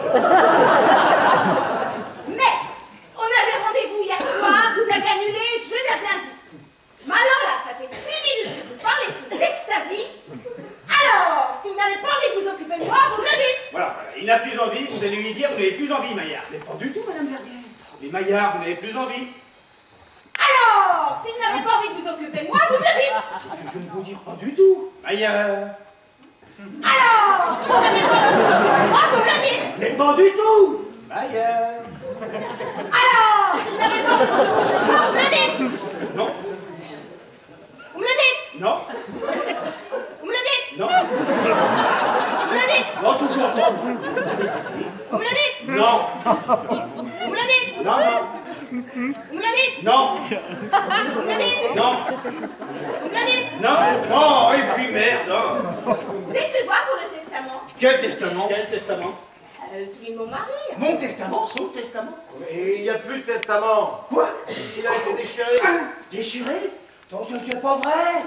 Maître, on avait rendez-vous hier soir, vous avez annulé, je n'ai rien dit. Mais alors là, ça fait 10 minutes que vous parlez sous extasie. Alors, si vous n'avez pas envie de vous occuper de moi, vous me le dites. Voilà, il n'a plus envie, vous allez lui dire, vous n'avez plus envie, Maillard. Mais pas du tout, Madame Verdier. Mais Maillard, vous n'avez plus envie. Alors, si vous n'avez pas envie de vous occuper de moi, vous me le dites. Qu'est-ce que je viens de vous dire? Pas du tout. Maillard. Alors, si vous n'avez pas envie de vous occuper de moi, vous me le dites. Mais pas du tout. Maillard. Alors, si vous n'avez pas envie de vous occuper de moi, vous me le dites. Non. Vous me le dites. Non. Vous me le dites. Non. Vous me le dites. Non, toujours non. Vous me le dites. Non. Vous me le dites. Non, non. Vous me le dites. Non. Vous me le dites. Non. Vous me le dites. Non. Oh, et puis merde. Hein. Vous avez pu voir pour le testament. Quel testament? Quel testament? Celui de mon mari. Mon testament? Son testament? Et il n'y a plus de testament. Quoi? Il a été déchiré. Déchiré? C'est pas vrai.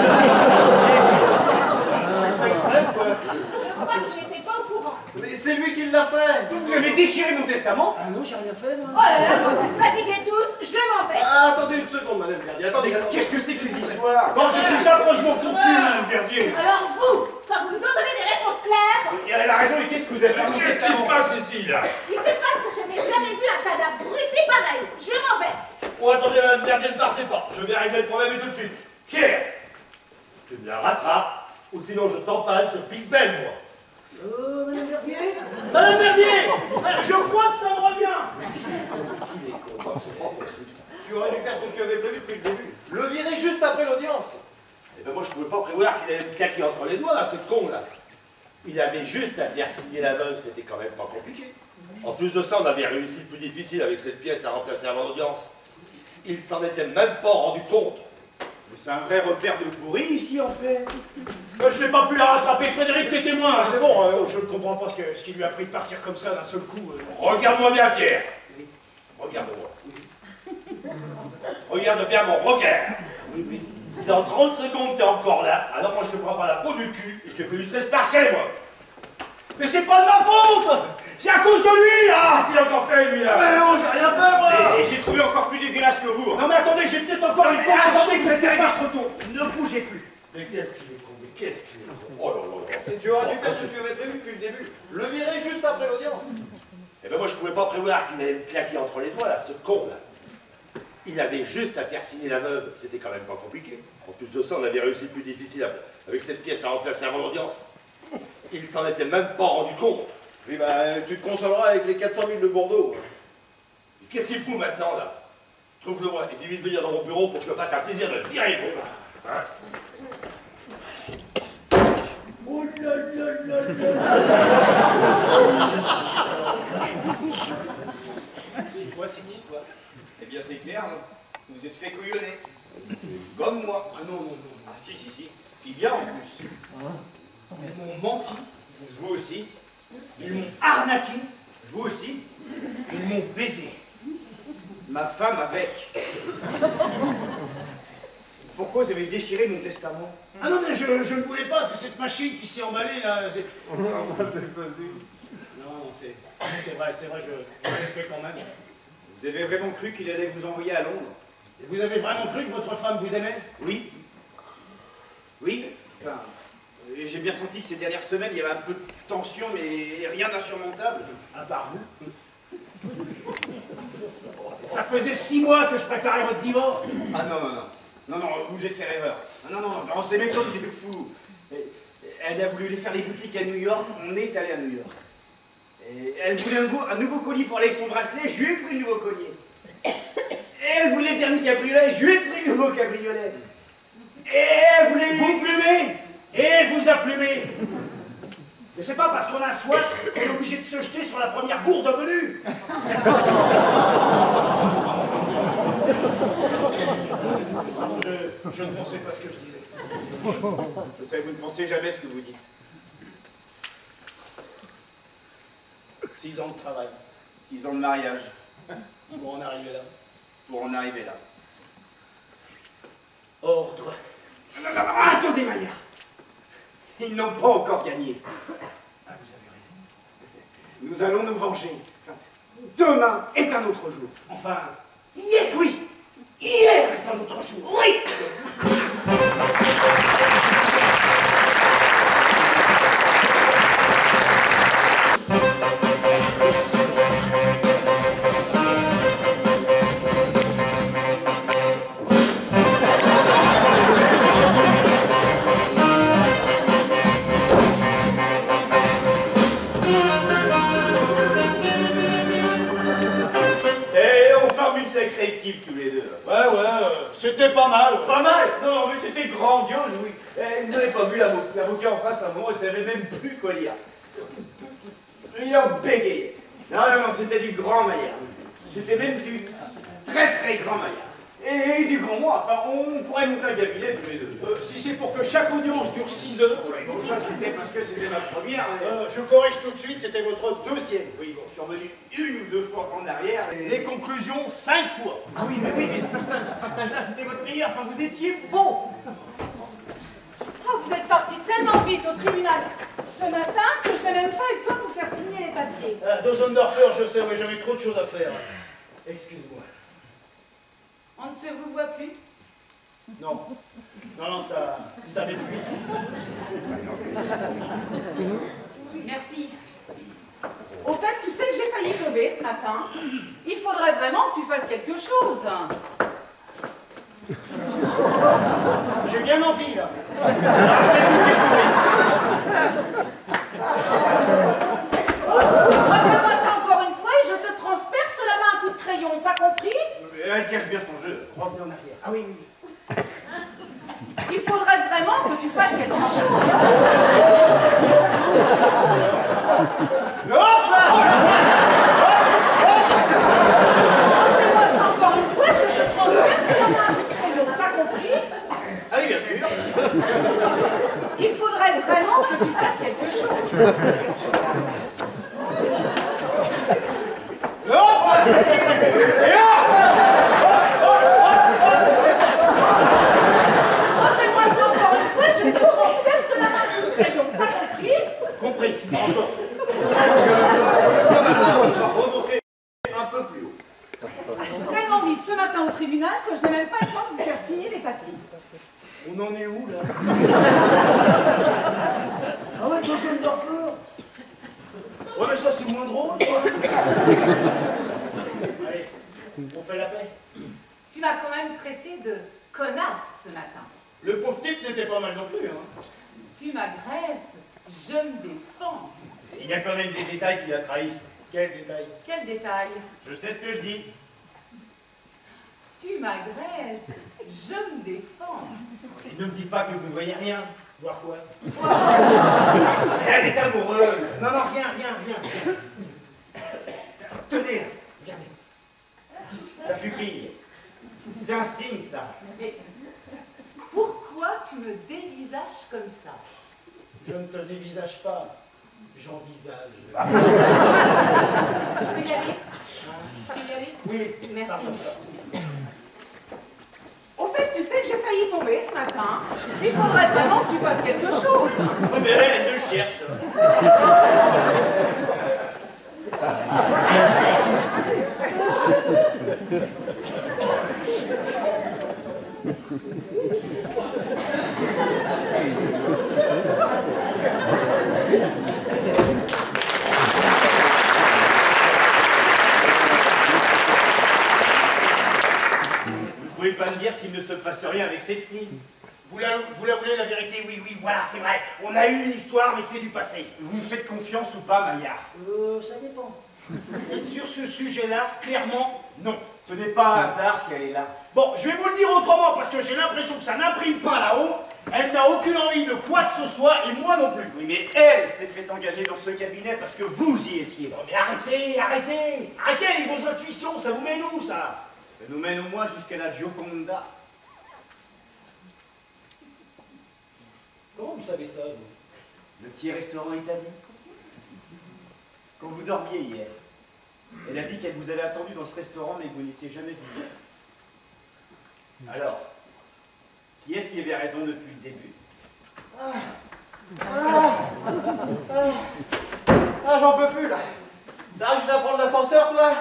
C'est fait exprès ou quoi? Je crois qu'il n'était pas au courant. Mais c'est lui qui l'a fait. Vous avez déchiré mon testament? Ah non, j'ai rien fait, moi. Oh là là, vous fatiguez tous, je m'en vais. Ah, attendez une seconde, Madame Verdier. Attendez, attendez. Qu'est-ce que c'est que ces histoires? Bon, je suis affreusement confus, Madame Verdier. Alors vous, quand vous nous donnez des réponses claires, Elle a raison, et qu'est-ce que vous avez fait? Mon Qu'est-ce qui se testament? passe ici, là? il se passe que je n'ai jamais vu un tas d'abrutis pareil. Je m'en vais. Oh, attendez, Madame Verdier, ne partez pas. Je vais régler le problème et tout de suite. Pierre, tu me la rattrapes, ou sinon je t'empale ce Big Ben, moi. Madame Verdier? Madame Verdier! Je crois que ça me revient. Tu aurais dû faire ce que tu avais prévu depuis le début. Le virer juste après l'audience. Eh ben moi, je pouvais pas prévoir qu'il allait me claquer entre les doigts, ce con-là. Il avait juste à faire signer la veuve, c'était quand même pas compliqué. En plus de ça, on avait réussi le plus difficile avec cette pièce à remplacer avant l'audience. Il s'en était même pas rendu compte. Mais c'est un vrai repère de pourri ici, en fait. Je n'ai pas pu la rattraper. Frédéric, t'es témoin. Ah, c'est bon, Je ne comprends pas ce qui lui a pris de partir comme ça d'un seul coup. Regarde-moi bien, Pierre. Regarde-moi. Regarde bien mon regard. Si dans 30 secondes t'es encore là, alors moi je te prends par la peau du cul et je te fais juste parquet, moi. Mais c'est pas de ma faute. C'est à cause de lui, là. Qu'est-ce qu'il a encore fait, lui, là? Mais non, j'ai rien fait, moi. Et j'ai trouvé encore plus dégueulasse que vous. Non mais attendez, j'ai peut-être encore une attendez, convention vous êtes pas trop tôt. Ne bougez plus. Mais qu'est-ce qu'il est con, mais qu'est-ce qu'il est con. Oh là là là. Et tu aurais dû faire ce que tu avais prévu depuis le début. Le virer juste après l'audience. Eh ben moi je pouvais pas prévoir qu'il allait me claquer entre les doigts, là, ce con, là. Il avait juste à faire signer la veuve, c'était quand même pas compliqué. En plus de ça, on avait réussi le plus difficile avec cette pièce à remplacer avant l'audience. Il s'en était même pas rendu compte. Oui, bah, tu te consoleras avec les 400 000 de Bordeaux. Et qu'est-ce qu'il fout maintenant, là? Trouve-le-moi et dis-lui de venir dans mon bureau pour que je me fasse un plaisir de le virer, bon, hein? Oh là là là là. C'est quoi cette histoire? Eh bien, c'est clair, hein. Vous vous êtes fait couillonner. Comme moi. Ah non, non, non. Ah si, si, si. Puis bien en plus. Ils m'ont menti. Vous aussi. Ils m'ont arnaqué. Vous aussi. Ils m'ont baisé. Ma femme avec. Pourquoi vous avez déchiré mon testament? Ah non, mais je ne voulais pas, c'est cette machine qui s'est emballée là. Non, c'est vrai, je l'ai fait quand même. Vous avez vraiment cru qu'il allait vous envoyer à Londres? Et vous avez vraiment cru que votre femme vous aimait? Oui. Oui. Enfin, j'ai bien senti que ces dernières semaines, il y avait un peu de tension, mais rien d'insurmontable. À part vous. Ça faisait 6 mois que je préparais votre divorce. Ah non, non, non. Non, non, vous devez faire erreur. Non, non, non, on s'aimait comme des fous. Elle a voulu aller faire les boutiques à New York, on est allé à New York. Et elle voulait un nouveau collier pour aller avec son bracelet, je lui ai pris le nouveau collier. Et elle voulait le dernier cabriolet, je lui ai pris le nouveau cabriolet. Et elle voulait... Vous plumez et elle vous a plumé. Mais c'est pas parce qu'on a soif qu'on est obligé de se jeter sur la première gourde venue. Je ne pensais pas ce que je disais. Je sais, vous ne pensez jamais ce que vous dites. 6 ans de travail 6 ans de mariage pour en arriver là. pour en arriver là. Ordre. Non, non, non, attendez, Maillard. Ils n'ont pas encore gagné. Ah, vous avez raison. nous allons nous venger. Demain est un autre jour. Enfin, hier, oui. Hier est un autre jour. Oui. Équipe tous les deux. C'était pas mal. Pas mal. Non, non, mais c'était grandiose, oui. Vous n'avez pas vu l'avocat en face à un moment, il savait même plus quoi lire. Il en bégayait. Non, non, non, c'était du grand Maillard. C'était même du très très grand Maillard. Et du grand moi, enfin, on pourrait monter un cabinet tous les deux. Si c'est pour que chaque audience dure 6 heures. Ouais, bon, ça c'était parce que c'était ma première. Je corrige tout de suite, c'était votre deuxième. Oui, bon, je suis revenu une ou deux fois en arrière. Et... Les conclusions, 5 fois. Ah oui, mais ce passage-là, c'était votre meilleur. Enfin, vous étiez bon. Oh, vous êtes parti tellement vite au tribunal ce matin que je n'ai même pas eu le temps de vous faire signer les papiers. Dosendorfer, je sais, mais j'avais trop de choses à faire. Excuse-moi. On ne se vous voit plus? Non. Non, ça m'épuise. Merci. Au fait, tu sais que j'ai failli tomber ce matin. Il faudrait vraiment que tu fasses quelque chose. J'ai bien envie, là. Refais-moi ça encore une fois et je te transperce la main à coup de crayon. T'as compris? Elle cache bien son jeu. Revenez en arrière. Ah oui, oui. Il faudrait vraiment que tu fasses quelque chose. Hop là! Refais-moi ça encore une fois et je te transperce la main à coup de crayon. T'as compris? Ah oui, bien sûr. Il faudrait vraiment que tu fasses quelque chose. Refais-moi ça encore une fois, je te transperce la main à coup de crayon. T'as compris? Compris. Encore. Remontez un peu plus haut. Tellement vite ce matin au tribunal que je n'ai même pas le temps de vous faire signer les papiers. On en est où, là? Ah ouais, Dosendorfer. Ouais, mais ça, c'est moins drôle, quoi. Allez, on fait la paix. Tu m'as quand même traité de connasse ce matin. Le pauvre type n'était pas mal non plus, hein. Tu m'agresses, je me défends. Il y a quand même des détails qui la trahissent. Quel détail. Quel détail? Je sais ce que je dis. Tu m'agresses, je me défends. Et ne me dis pas que vous ne voyez rien. Voir quoi? Elle est amoureuse. Non, rien. Tenez là, regardez. Ça pupille. C'est un signe, ça. Mais pourquoi tu me dévisages comme ça? Je ne te dévisage pas, j'envisage. Je peux y aller? Je peux y aller? Oui, Merci. pardon. Au fait, tu sais que j'ai failli tomber ce matin. Il faudrait vraiment que tu fasses quelque chose. Oh, mais elle le cherche. Vous pouvez pas me dire qu'il ne se passe rien avec cette fille? Vous la voulez, la vérité? Oui, voilà, c'est vrai. On a eu une histoire, mais c'est du passé. Vous me faites confiance ou pas, Maillard? Ça dépend. Et sur ce sujet-là, clairement, non. Ce n'est pas un hasard si elle est là. Bon, je vais vous le dire autrement, parce que j'ai l'impression que ça n'imprime pas là-haut. Elle n'a aucune envie de quoi que ce soit, et moi non plus. Oui, mais elle s'est fait engager dans ce cabinet parce que vous y étiez. Oh, mais arrêtez vos intuitions, ça vous mène où, ça? Ça nous mène au moins jusqu'à la Gioconda. Comment vous savez ça, vous? Le petit restaurant italien. Quand vous dormiez hier, elle a dit qu'elle vous avait attendu dans ce restaurant, mais que vous n'étiez jamais venu. Alors, qui est-ce qui avait raison depuis le début? Ah, j'en peux plus, là. T'as réussi à prendre l'ascenseur, toi?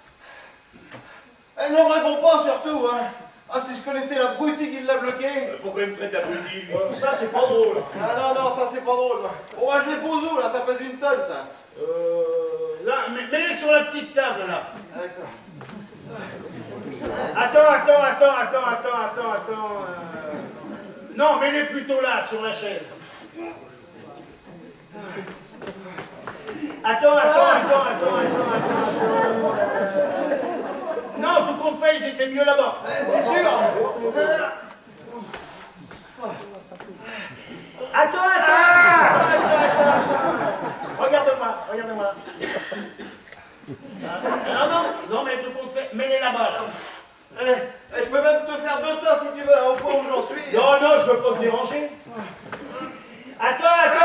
Elle ne me répond pas, surtout, hein. Ah, si je connaissais l'abruti qui l'a bloqué. Pourquoi il me traite d'abruti, lui? Ça, c'est pas drôle. Ah non, ça c'est pas drôle. Bon, moi, je les pose où, là? Ça pèse une tonne, ça. Là, mets-les sur la petite table, là. Ah, d'accord. Attends. Non, mets-les plutôt là, sur la chaise. Attends. Non, tout compte fait, c'était mieux là-bas. T'es sûr? Attends. Regarde-moi. Non, mais tout compte fait, mets-les là-bas, là. Je peux même te faire 2 tas si tu veux, hein, au point où j'en suis. Non, je veux pas te déranger. Attends.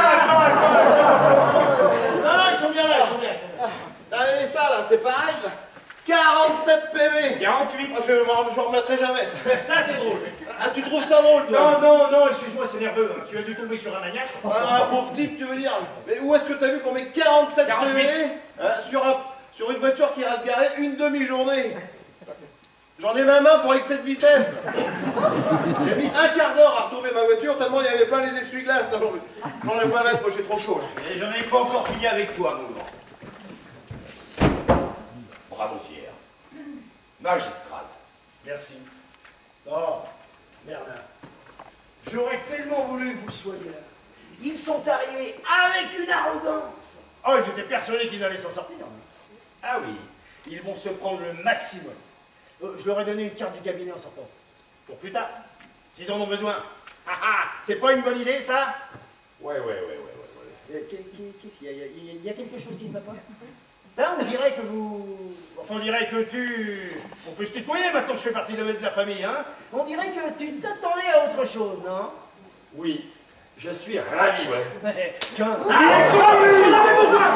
Non, ils sont bien là. Allez, ça, là, c'est pareil, là. 47 PV. 48. Ah, je m'en remettrai jamais, ça. Ça, c'est drôle. Ah, tu trouves ça drôle, toi? Non, excuse-moi, c'est nerveux. Hein. Tu as dû tomber sur un maniaque. Ah, un pauvre type, tu veux dire? Mais où est-ce que t'as vu qu'on met 47 PV sur une voiture qui reste garée une demi-journée? J'en ai même un pour excès de vitesse. J'ai mis un quart d'heure à retrouver ma voiture tellement il y avait plein les essuie-glaces. J'en ai plein l'est, moi j'ai trop chaud là. Et j'en ai pas encore fini avec toi, mon grand. Bravo, Pierre. Magistral. Merci. Oh, Bernard. J'aurais tellement voulu que vous soyez là. Ils sont arrivés avec une arrogance. Oh, j'étais persuadé qu'ils allaient s'en sortir. Ah oui. Ils vont se prendre le maximum. Je leur ai donné une carte du cabinet en sortant. Pour plus tard, s'ils en ont besoin. C'est pas une bonne idée, ça? Ouais. Qu'est-ce qu'il y a? Il y a quelque chose qui ne va pas? Là, on dirait que vous... Enfin, on dirait que tu... On peut se tutoyer maintenant que je fais partie de la famille, hein? On dirait que tu t'attendais à autre chose, non? Oui, je suis ravi, ouais. Tiens... J'en avais besoin!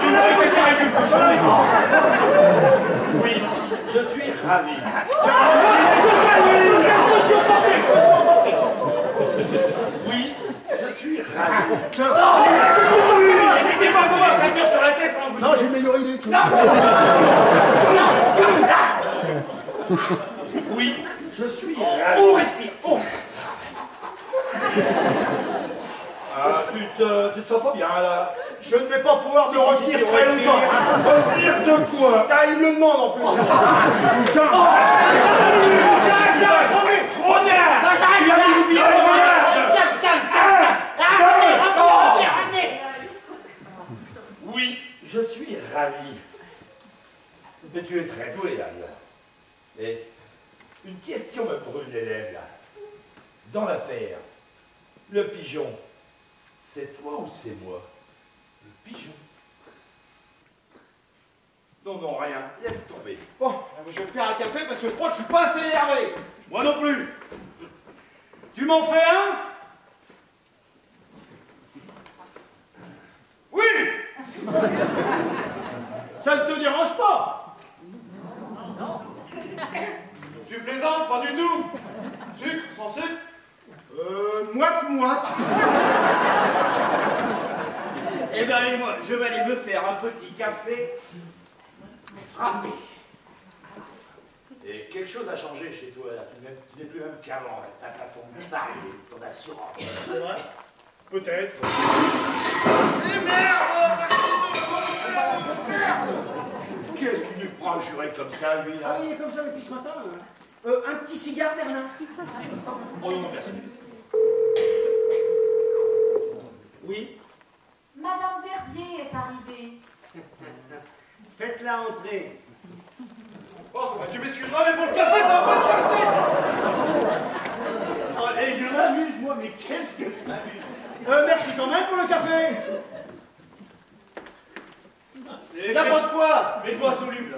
Oui, je suis ravi. Je me suis emporté! Oui, je suis ravi. Tiens... N'hésitez pas à commencer à tenir sur la tête quand vous... Non, j'ai une meilleure idée. Oui, je suis ravi. On respire. Ah, tu te sens pas bien, là? Je ne vais pas pouvoir me retenir très longtemps. Revenir de quoi? Il me le demande en plus. Tu as mis l'oublié, oui, je suis ravi. Mais tu es très doué, là. Et une question me brûle les lèvres, là. Dans l'affaire, le pigeon, c'est toi ou c'est moi? Le pigeon? Non, rien. Laisse tomber. Bon, je vais me faire un café parce que je crois que je suis pas assez énervé. Moi non plus. Tu m'en fais un? Oui! Ça ne te dérange pas? Tu plaisantes? Pas du tout. Sucre? Sans sucre? Moi. Eh ben, allez, moi, je vais aller me faire un petit café frappé. Et quelque chose a changé chez toi, là. Tu n'es plus même qu'avant, ta façon de parler, ton assurance. C'est vrai? Peut-être. Eh merde! Qu'est-ce que tu nous prends à jurer comme ça, lui, là? Il est comme ça depuis ce matin. Un petit cigare, Bernard? Oh non, merci. Oui? Madame Verdier est arrivée. Faites-la entrer. Oh, bah, tu m'excuseras, mais pour le café, ça va pas te passer! Oh, et je m'amuse, moi, mais qu'est-ce que je m'amuse? Merci quand même pour le café. Y'a pas de quoi! Mets-toi soluble.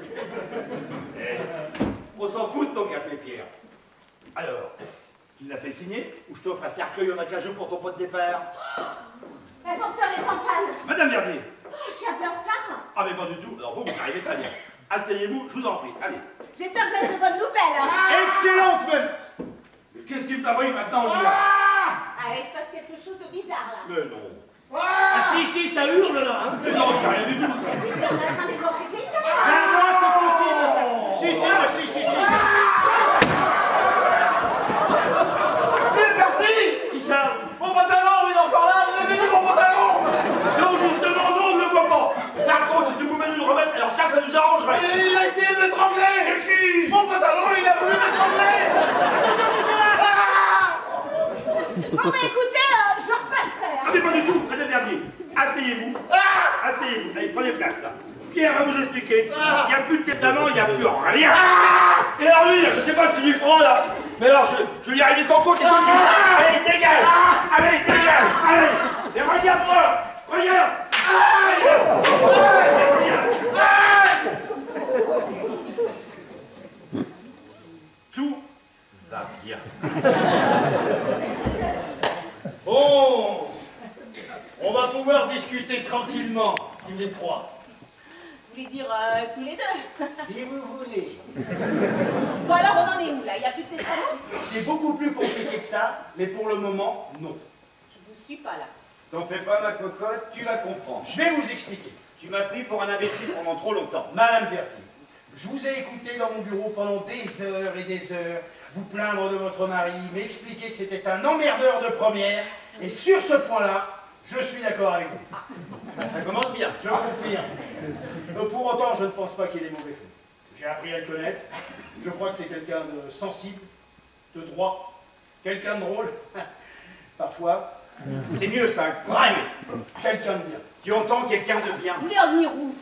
On s'en fout de ton café, Pierre. Alors, tu l'as fait signer ou je t'offre un cercueil en acajou pour ton pot de départ? L'ascenseur est en panne. Madame Verdier! Je suis un peu en retard. Ah, mais pas du tout. Alors, vous arrivez très bien. Asseyez-vous, je vous en prie. Allez. J'espère que vous avez de bonnes nouvelles. Hein. Excellente, même. Mais qu'est-ce qu'il me fabrique maintenant, lui, là? Ah, il se passe quelque chose de bizarre là. Mais non. Ah si, ça hurle là. Hein. Mais non, c'est rien du tout, ça. Si, on est en train d'égorger quelqu'un. dangereux. Il a essayé de m'étrangler. Et qui? Mon pantalon, il a voulu m'étrangler. Bon, mais écoutez, je repasserai. Ah mais pas du tout, Madame Verdier. Asseyez-vous. Asseyez-vous. Allez, prenez place là. Pierre va vous expliquer. Il n'y a plus de testament, il n'y a plus rien. Et alors lui, je sais pas ce qu'il lui prend là. Mais alors je lui ai rayé son compte et tout de suite. Allez, dégage. Allez, dégage. Allez. Et regarde-moi. Regarde. Tout va bien. Bon, on va pouvoir discuter tranquillement, tous les trois. Vous voulez dire tous les deux? Si vous voulez. Bon, alors on en est où là? Il n'y a plus de testament? C'est beaucoup plus compliqué que ça, mais pour le moment, non. Je vous suis pas là. T'en fais pas, ma cocotte, tu la comprends. Je vais vous expliquer. Tu m'as pris pour un imbécile pendant trop longtemps. Madame Verdier, je vous ai écouté dans mon bureau pendant des heures et des heures, vous plaindre de votre mari, m'expliquer que c'était un emmerdeur de première, et sur ce point-là, je suis d'accord avec vous. Ben, ça commence bien. Je confirme. Pour autant, je ne pense pas qu'il ait mauvais fond. J'ai appris à le connaître. Je crois que c'est quelqu'un de sensible, de droit, quelqu'un de drôle, parfois. C'est mieux ça. Bref, quelqu'un de bien. Tu entends quelqu'un de bien. Vous voulez en venir où?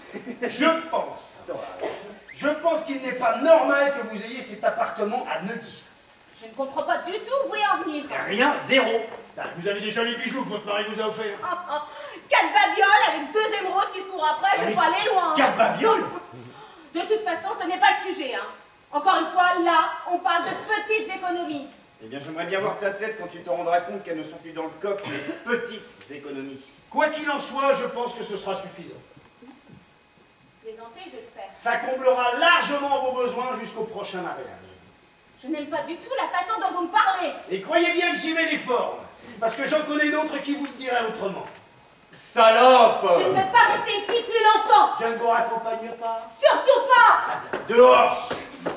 Je pense qu'il n'est pas normal que vous ayez cet appartement à Neuilly. Je ne comprends pas du tout où vous voulez en venir. Rien, zéro. Ben, vous avez déjà les bijoux que votre mari vous a offerts. 4 babioles avec 2 émeraudes qui se courent après, je vais pas aller loin. 4 babioles. De toute façon, ce n'est pas le sujet. Hein. Encore une fois, là, on parle de petites économies. Eh bien, j'aimerais bien voir ta tête quand tu te rendras compte qu'elles ne sont plus dans le coffre, mais petites économies. Quoi qu'il en soit, je pense que ce sera suffisant. Plaisantez, j'espère. Ça comblera largement vos besoins jusqu'au prochain mariage. Je n'aime pas du tout la façon dont vous me parlez. Et croyez bien que j'y mets les formes, parce que j'en connais d'autres qui vous le diraient autrement. Salope! Je ne veux pas rester ici plus longtemps. Je ne vous raccompagne pas. Surtout pas. Dehors!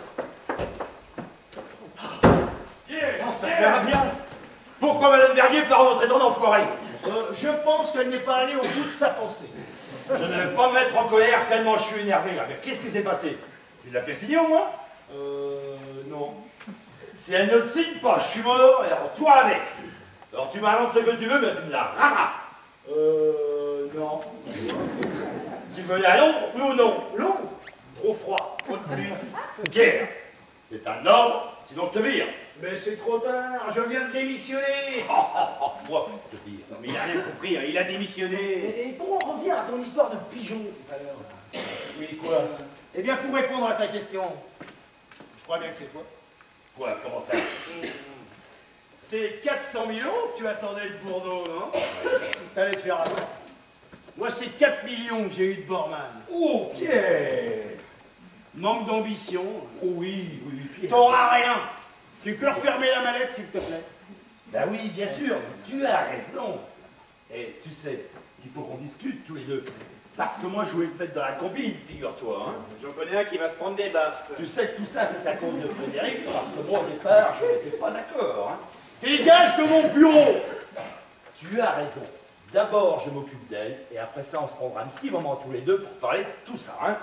Oh, ça fait un bien. Pourquoi Madame Verdier part en traitant d'enfoiré? Je pense qu'elle n'est pas allée au bout de sa pensée. Je ne vais pas me mettre en colère tellement je suis énervé. Là. Mais qu'est-ce qui s'est passé? Tu l'as fait signer au moins? Non. Si elle ne signe pas, je suis mort, et alors toi avec. Alors tu m'annonces ce que tu veux, mais tu me la rattrapes. Non. Tu veux aller à Londres, oui ou non? Long. Trop froid. Trop de pluie. Pierre, c'est un ordre, sinon je te vire. Mais c'est trop tard, je viens de démissionner. Moi, je te vire. Non, mais il a rien compris, hein, il a démissionné. Et pour en revenir à ton histoire de pigeon tout à l'heure. Là. Oui, quoi? Eh bien, pour répondre à ta question, je crois bien que c'est toi. Quoi? Comment ça? C'est 400 000 € que tu attendais de Bourdeaux, non? T'allais te faire avoir. Moi, c'est 4 millions que j'ai eu de Bormann. Oh, Pierre! Manque d'ambition. Oh oui, Pierre. T'auras rien. Tu peux refermer la mallette, s'il te plaît? Ben oui, bien sûr, tu as raison. Et tu sais qu'il faut qu'on discute tous les deux. Parce que moi, je voulais te mettre dans la combine, figure-toi. Hein. J'en connais un qui va se prendre des baffes. Tu sais que tout ça, c'est à cause de Frédéric, parce que moi, au départ, je n'étais pas d'accord. Hein. Dégage de mon bureau! Tu as raison. D'abord, je m'occupe d'elle, et après ça, on se prendra un petit moment tous les deux pour parler de tout ça. Hein.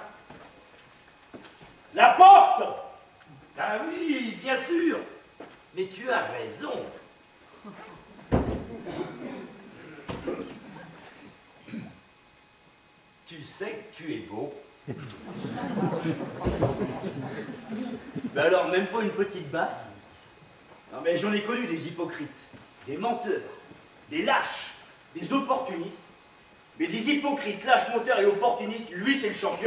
La porte! Ah oui, bien sûr. Mais tu as raison. Tu sais que tu es beau. Ben alors, même pas une petite baffe? Non mais j'en ai connu des hypocrites, des menteurs, des lâches, des opportunistes. Mais des hypocrites, lâches, menteurs et opportunistes, lui c'est le champion.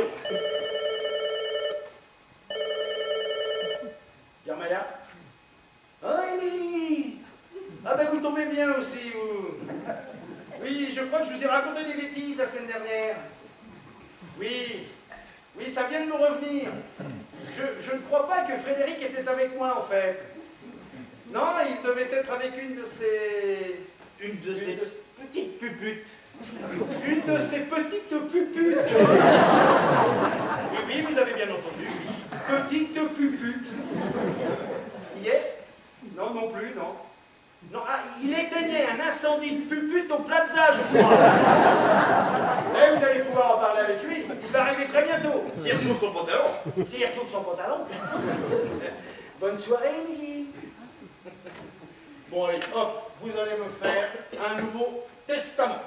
Yermaya? Ah, Émilie! Ah ben vous tombez bien aussi, vous. Oui, je crois que je vous ai raconté des bêtises la semaine dernière. Oui, oui, ça vient de me revenir. Je ne crois pas que Frédéric était avec moi, en fait. Non, il devait être avec une de ses petites puputes. Une de ces petites puputes. Oui, oui, vous avez bien entendu. Petite pupute. Il est? Non, non plus, non. Non, ah, il éteignait un incendie de pupute au Plaza, je crois. Mais vous allez pouvoir en parler avec lui. Il va arriver très bientôt. S'il retrouve son pantalon. S'il retrouve son pantalon. Bonne soirée, Émilie. Bon, allez, hop, vous allez me faire un nouveau testament.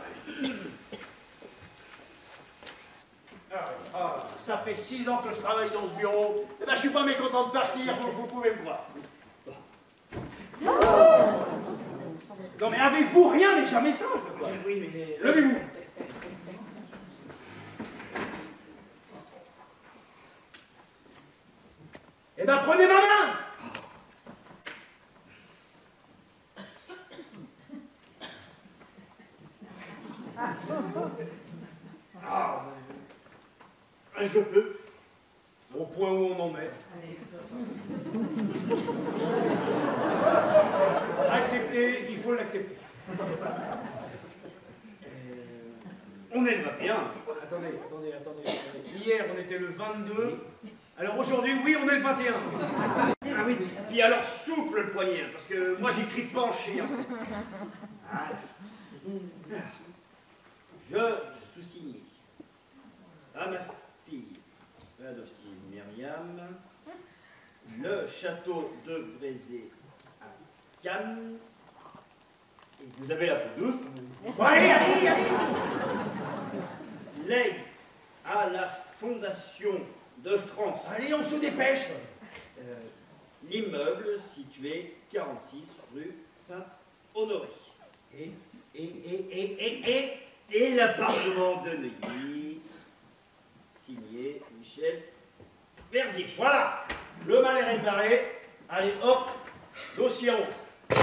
Ça fait 6 ans que je travaille dans ce bureau. Eh ben, je suis pas mécontent de partir, vous pouvez me voir. Non mais avec vous, rien n'est jamais simple, quoi. Oui, mais... Levez-vous. Eh ben, prenez ma main. Je peux. Au point où on en est. Accepter, il faut l'accepter. On est le 21. Attendez. Hier, on était le 22. Alors aujourd'hui, oui, on est le 21. Ah oui, puis alors souple le poignet, parce que moi j'écris penché en fait. Voilà. Je sous-signe à ma fille adoptive Myriam le château de Brézé à Cannes. Et vous avez la peau douce. Bon, allez. Lègue à la Fondation de France. Allez, on se dépêche. L'immeuble situé 46 rue Saint-Honoré. Et l'appartement de Neuilly, signé Michel Verdier. Voilà, le mal est réparé. Allez, hop, dossier 11.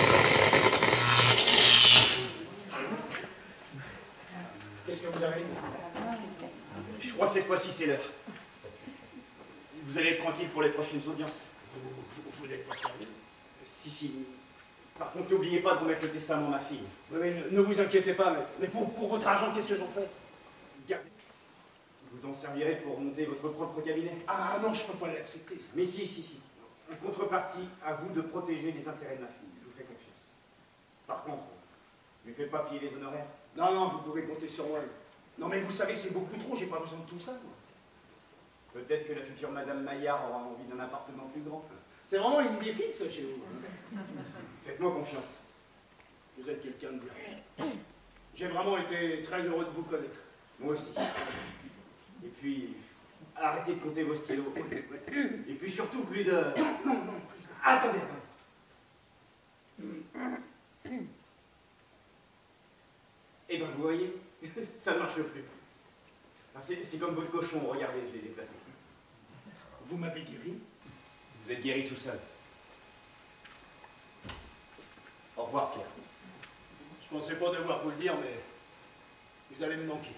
Qu'est-ce que vous avez? Je crois que cette fois-ci c'est l'heure. Vous allez être tranquille pour les prochaines audiences. Vous n'êtes pas sérieux? Si. Par contre, n'oubliez pas de remettre le testament à ma fille. Oui, ne vous inquiétez pas, mais pour votre argent, qu'est-ce que j'en fais? Gardez. Vous en servirez pour monter votre propre cabinet. Ah non, je ne peux pas l'accepter, ça. Mais si. En contrepartie, à vous de protéger les intérêts de ma fille. Je vous fais confiance. Par contre, ne faites pas piller les honoraires. Non, vous pouvez compter sur moi. Non, mais vous savez, c'est beaucoup trop, j'ai pas besoin de tout ça, moi. Peut-être que la future Madame Maillard aura envie d'un appartement plus grand. C'est vraiment une idée fixe chez vous. Faites-moi confiance. Vous êtes quelqu'un de bien. J'ai vraiment été très heureux de vous connaître. Moi aussi. Et puis, arrêtez de compter vos stylos. Et puis surtout, plus de... Non, attendez. Eh ben, vous voyez, ça ne marche plus. C'est comme votre cochon, regardez, je l'ai déplacé. Vous m'avez guéri? Vous êtes guéri tout seul. Au revoir, Pierre. Je pensais pas devoir vous le dire, mais vous allez me manquer.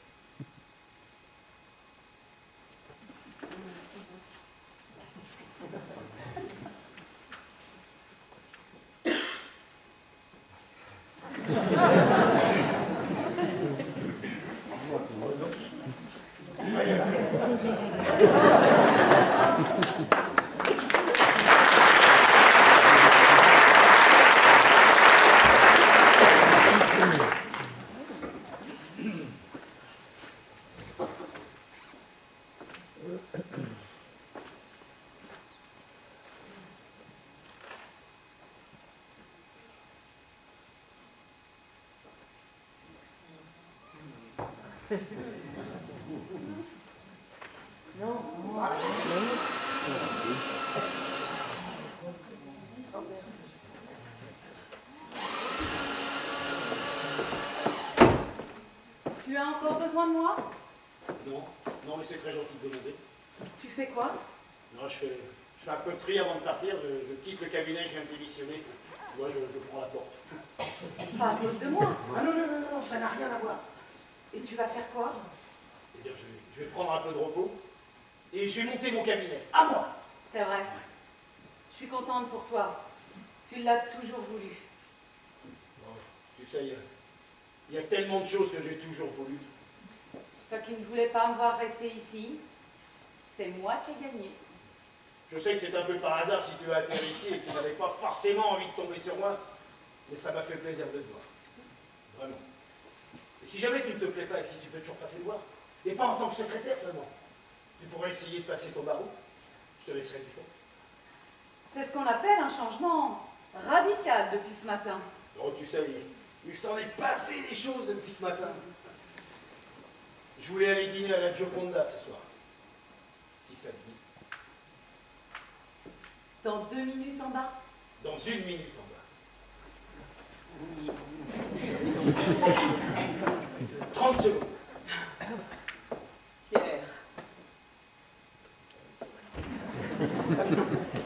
Tu as encore besoin de moi? Non, mais c'est très gentil de demander. Tu fais quoi? Non, je fais un peu de tri avant de partir. Je quitte le cabinet, je viens de démissionner. Moi, je prends la porte. Pas à cause de moi. Ah non, ça n'a rien à voir. Et tu vas faire quoi? Eh bien, je vais prendre un peu de repos et je vais monter mon cabinet. À moi. C'est vrai. Je suis contente pour toi. Tu l'as toujours voulu. Bon, tu sais, il y a tellement de choses que j'ai toujours voulu. Toi qui ne voulais pas me voir rester ici, c'est moi qui ai gagné. Je sais que c'est un peu par hasard si tu as atterri ici et que tu n'avais pas forcément envie de tomber sur moi, mais ça m'a fait plaisir de te voir. Vraiment. Et si jamais tu ne te plais pas et si tu peux toujours passer le voir, et pas en tant que secrétaire seulement, tu pourrais essayer de passer ton barreau. Je te laisserai du temps. C'est ce qu'on appelle un changement radical depuis ce matin. Oh, tu sais, il s'en est passé des choses depuis ce matin. Je voulais aller dîner à la Gioconda ce soir. Si ça te dit. Dans 2 minutes en bas. Dans 1 minute en bas. 30 secondes. Pierre.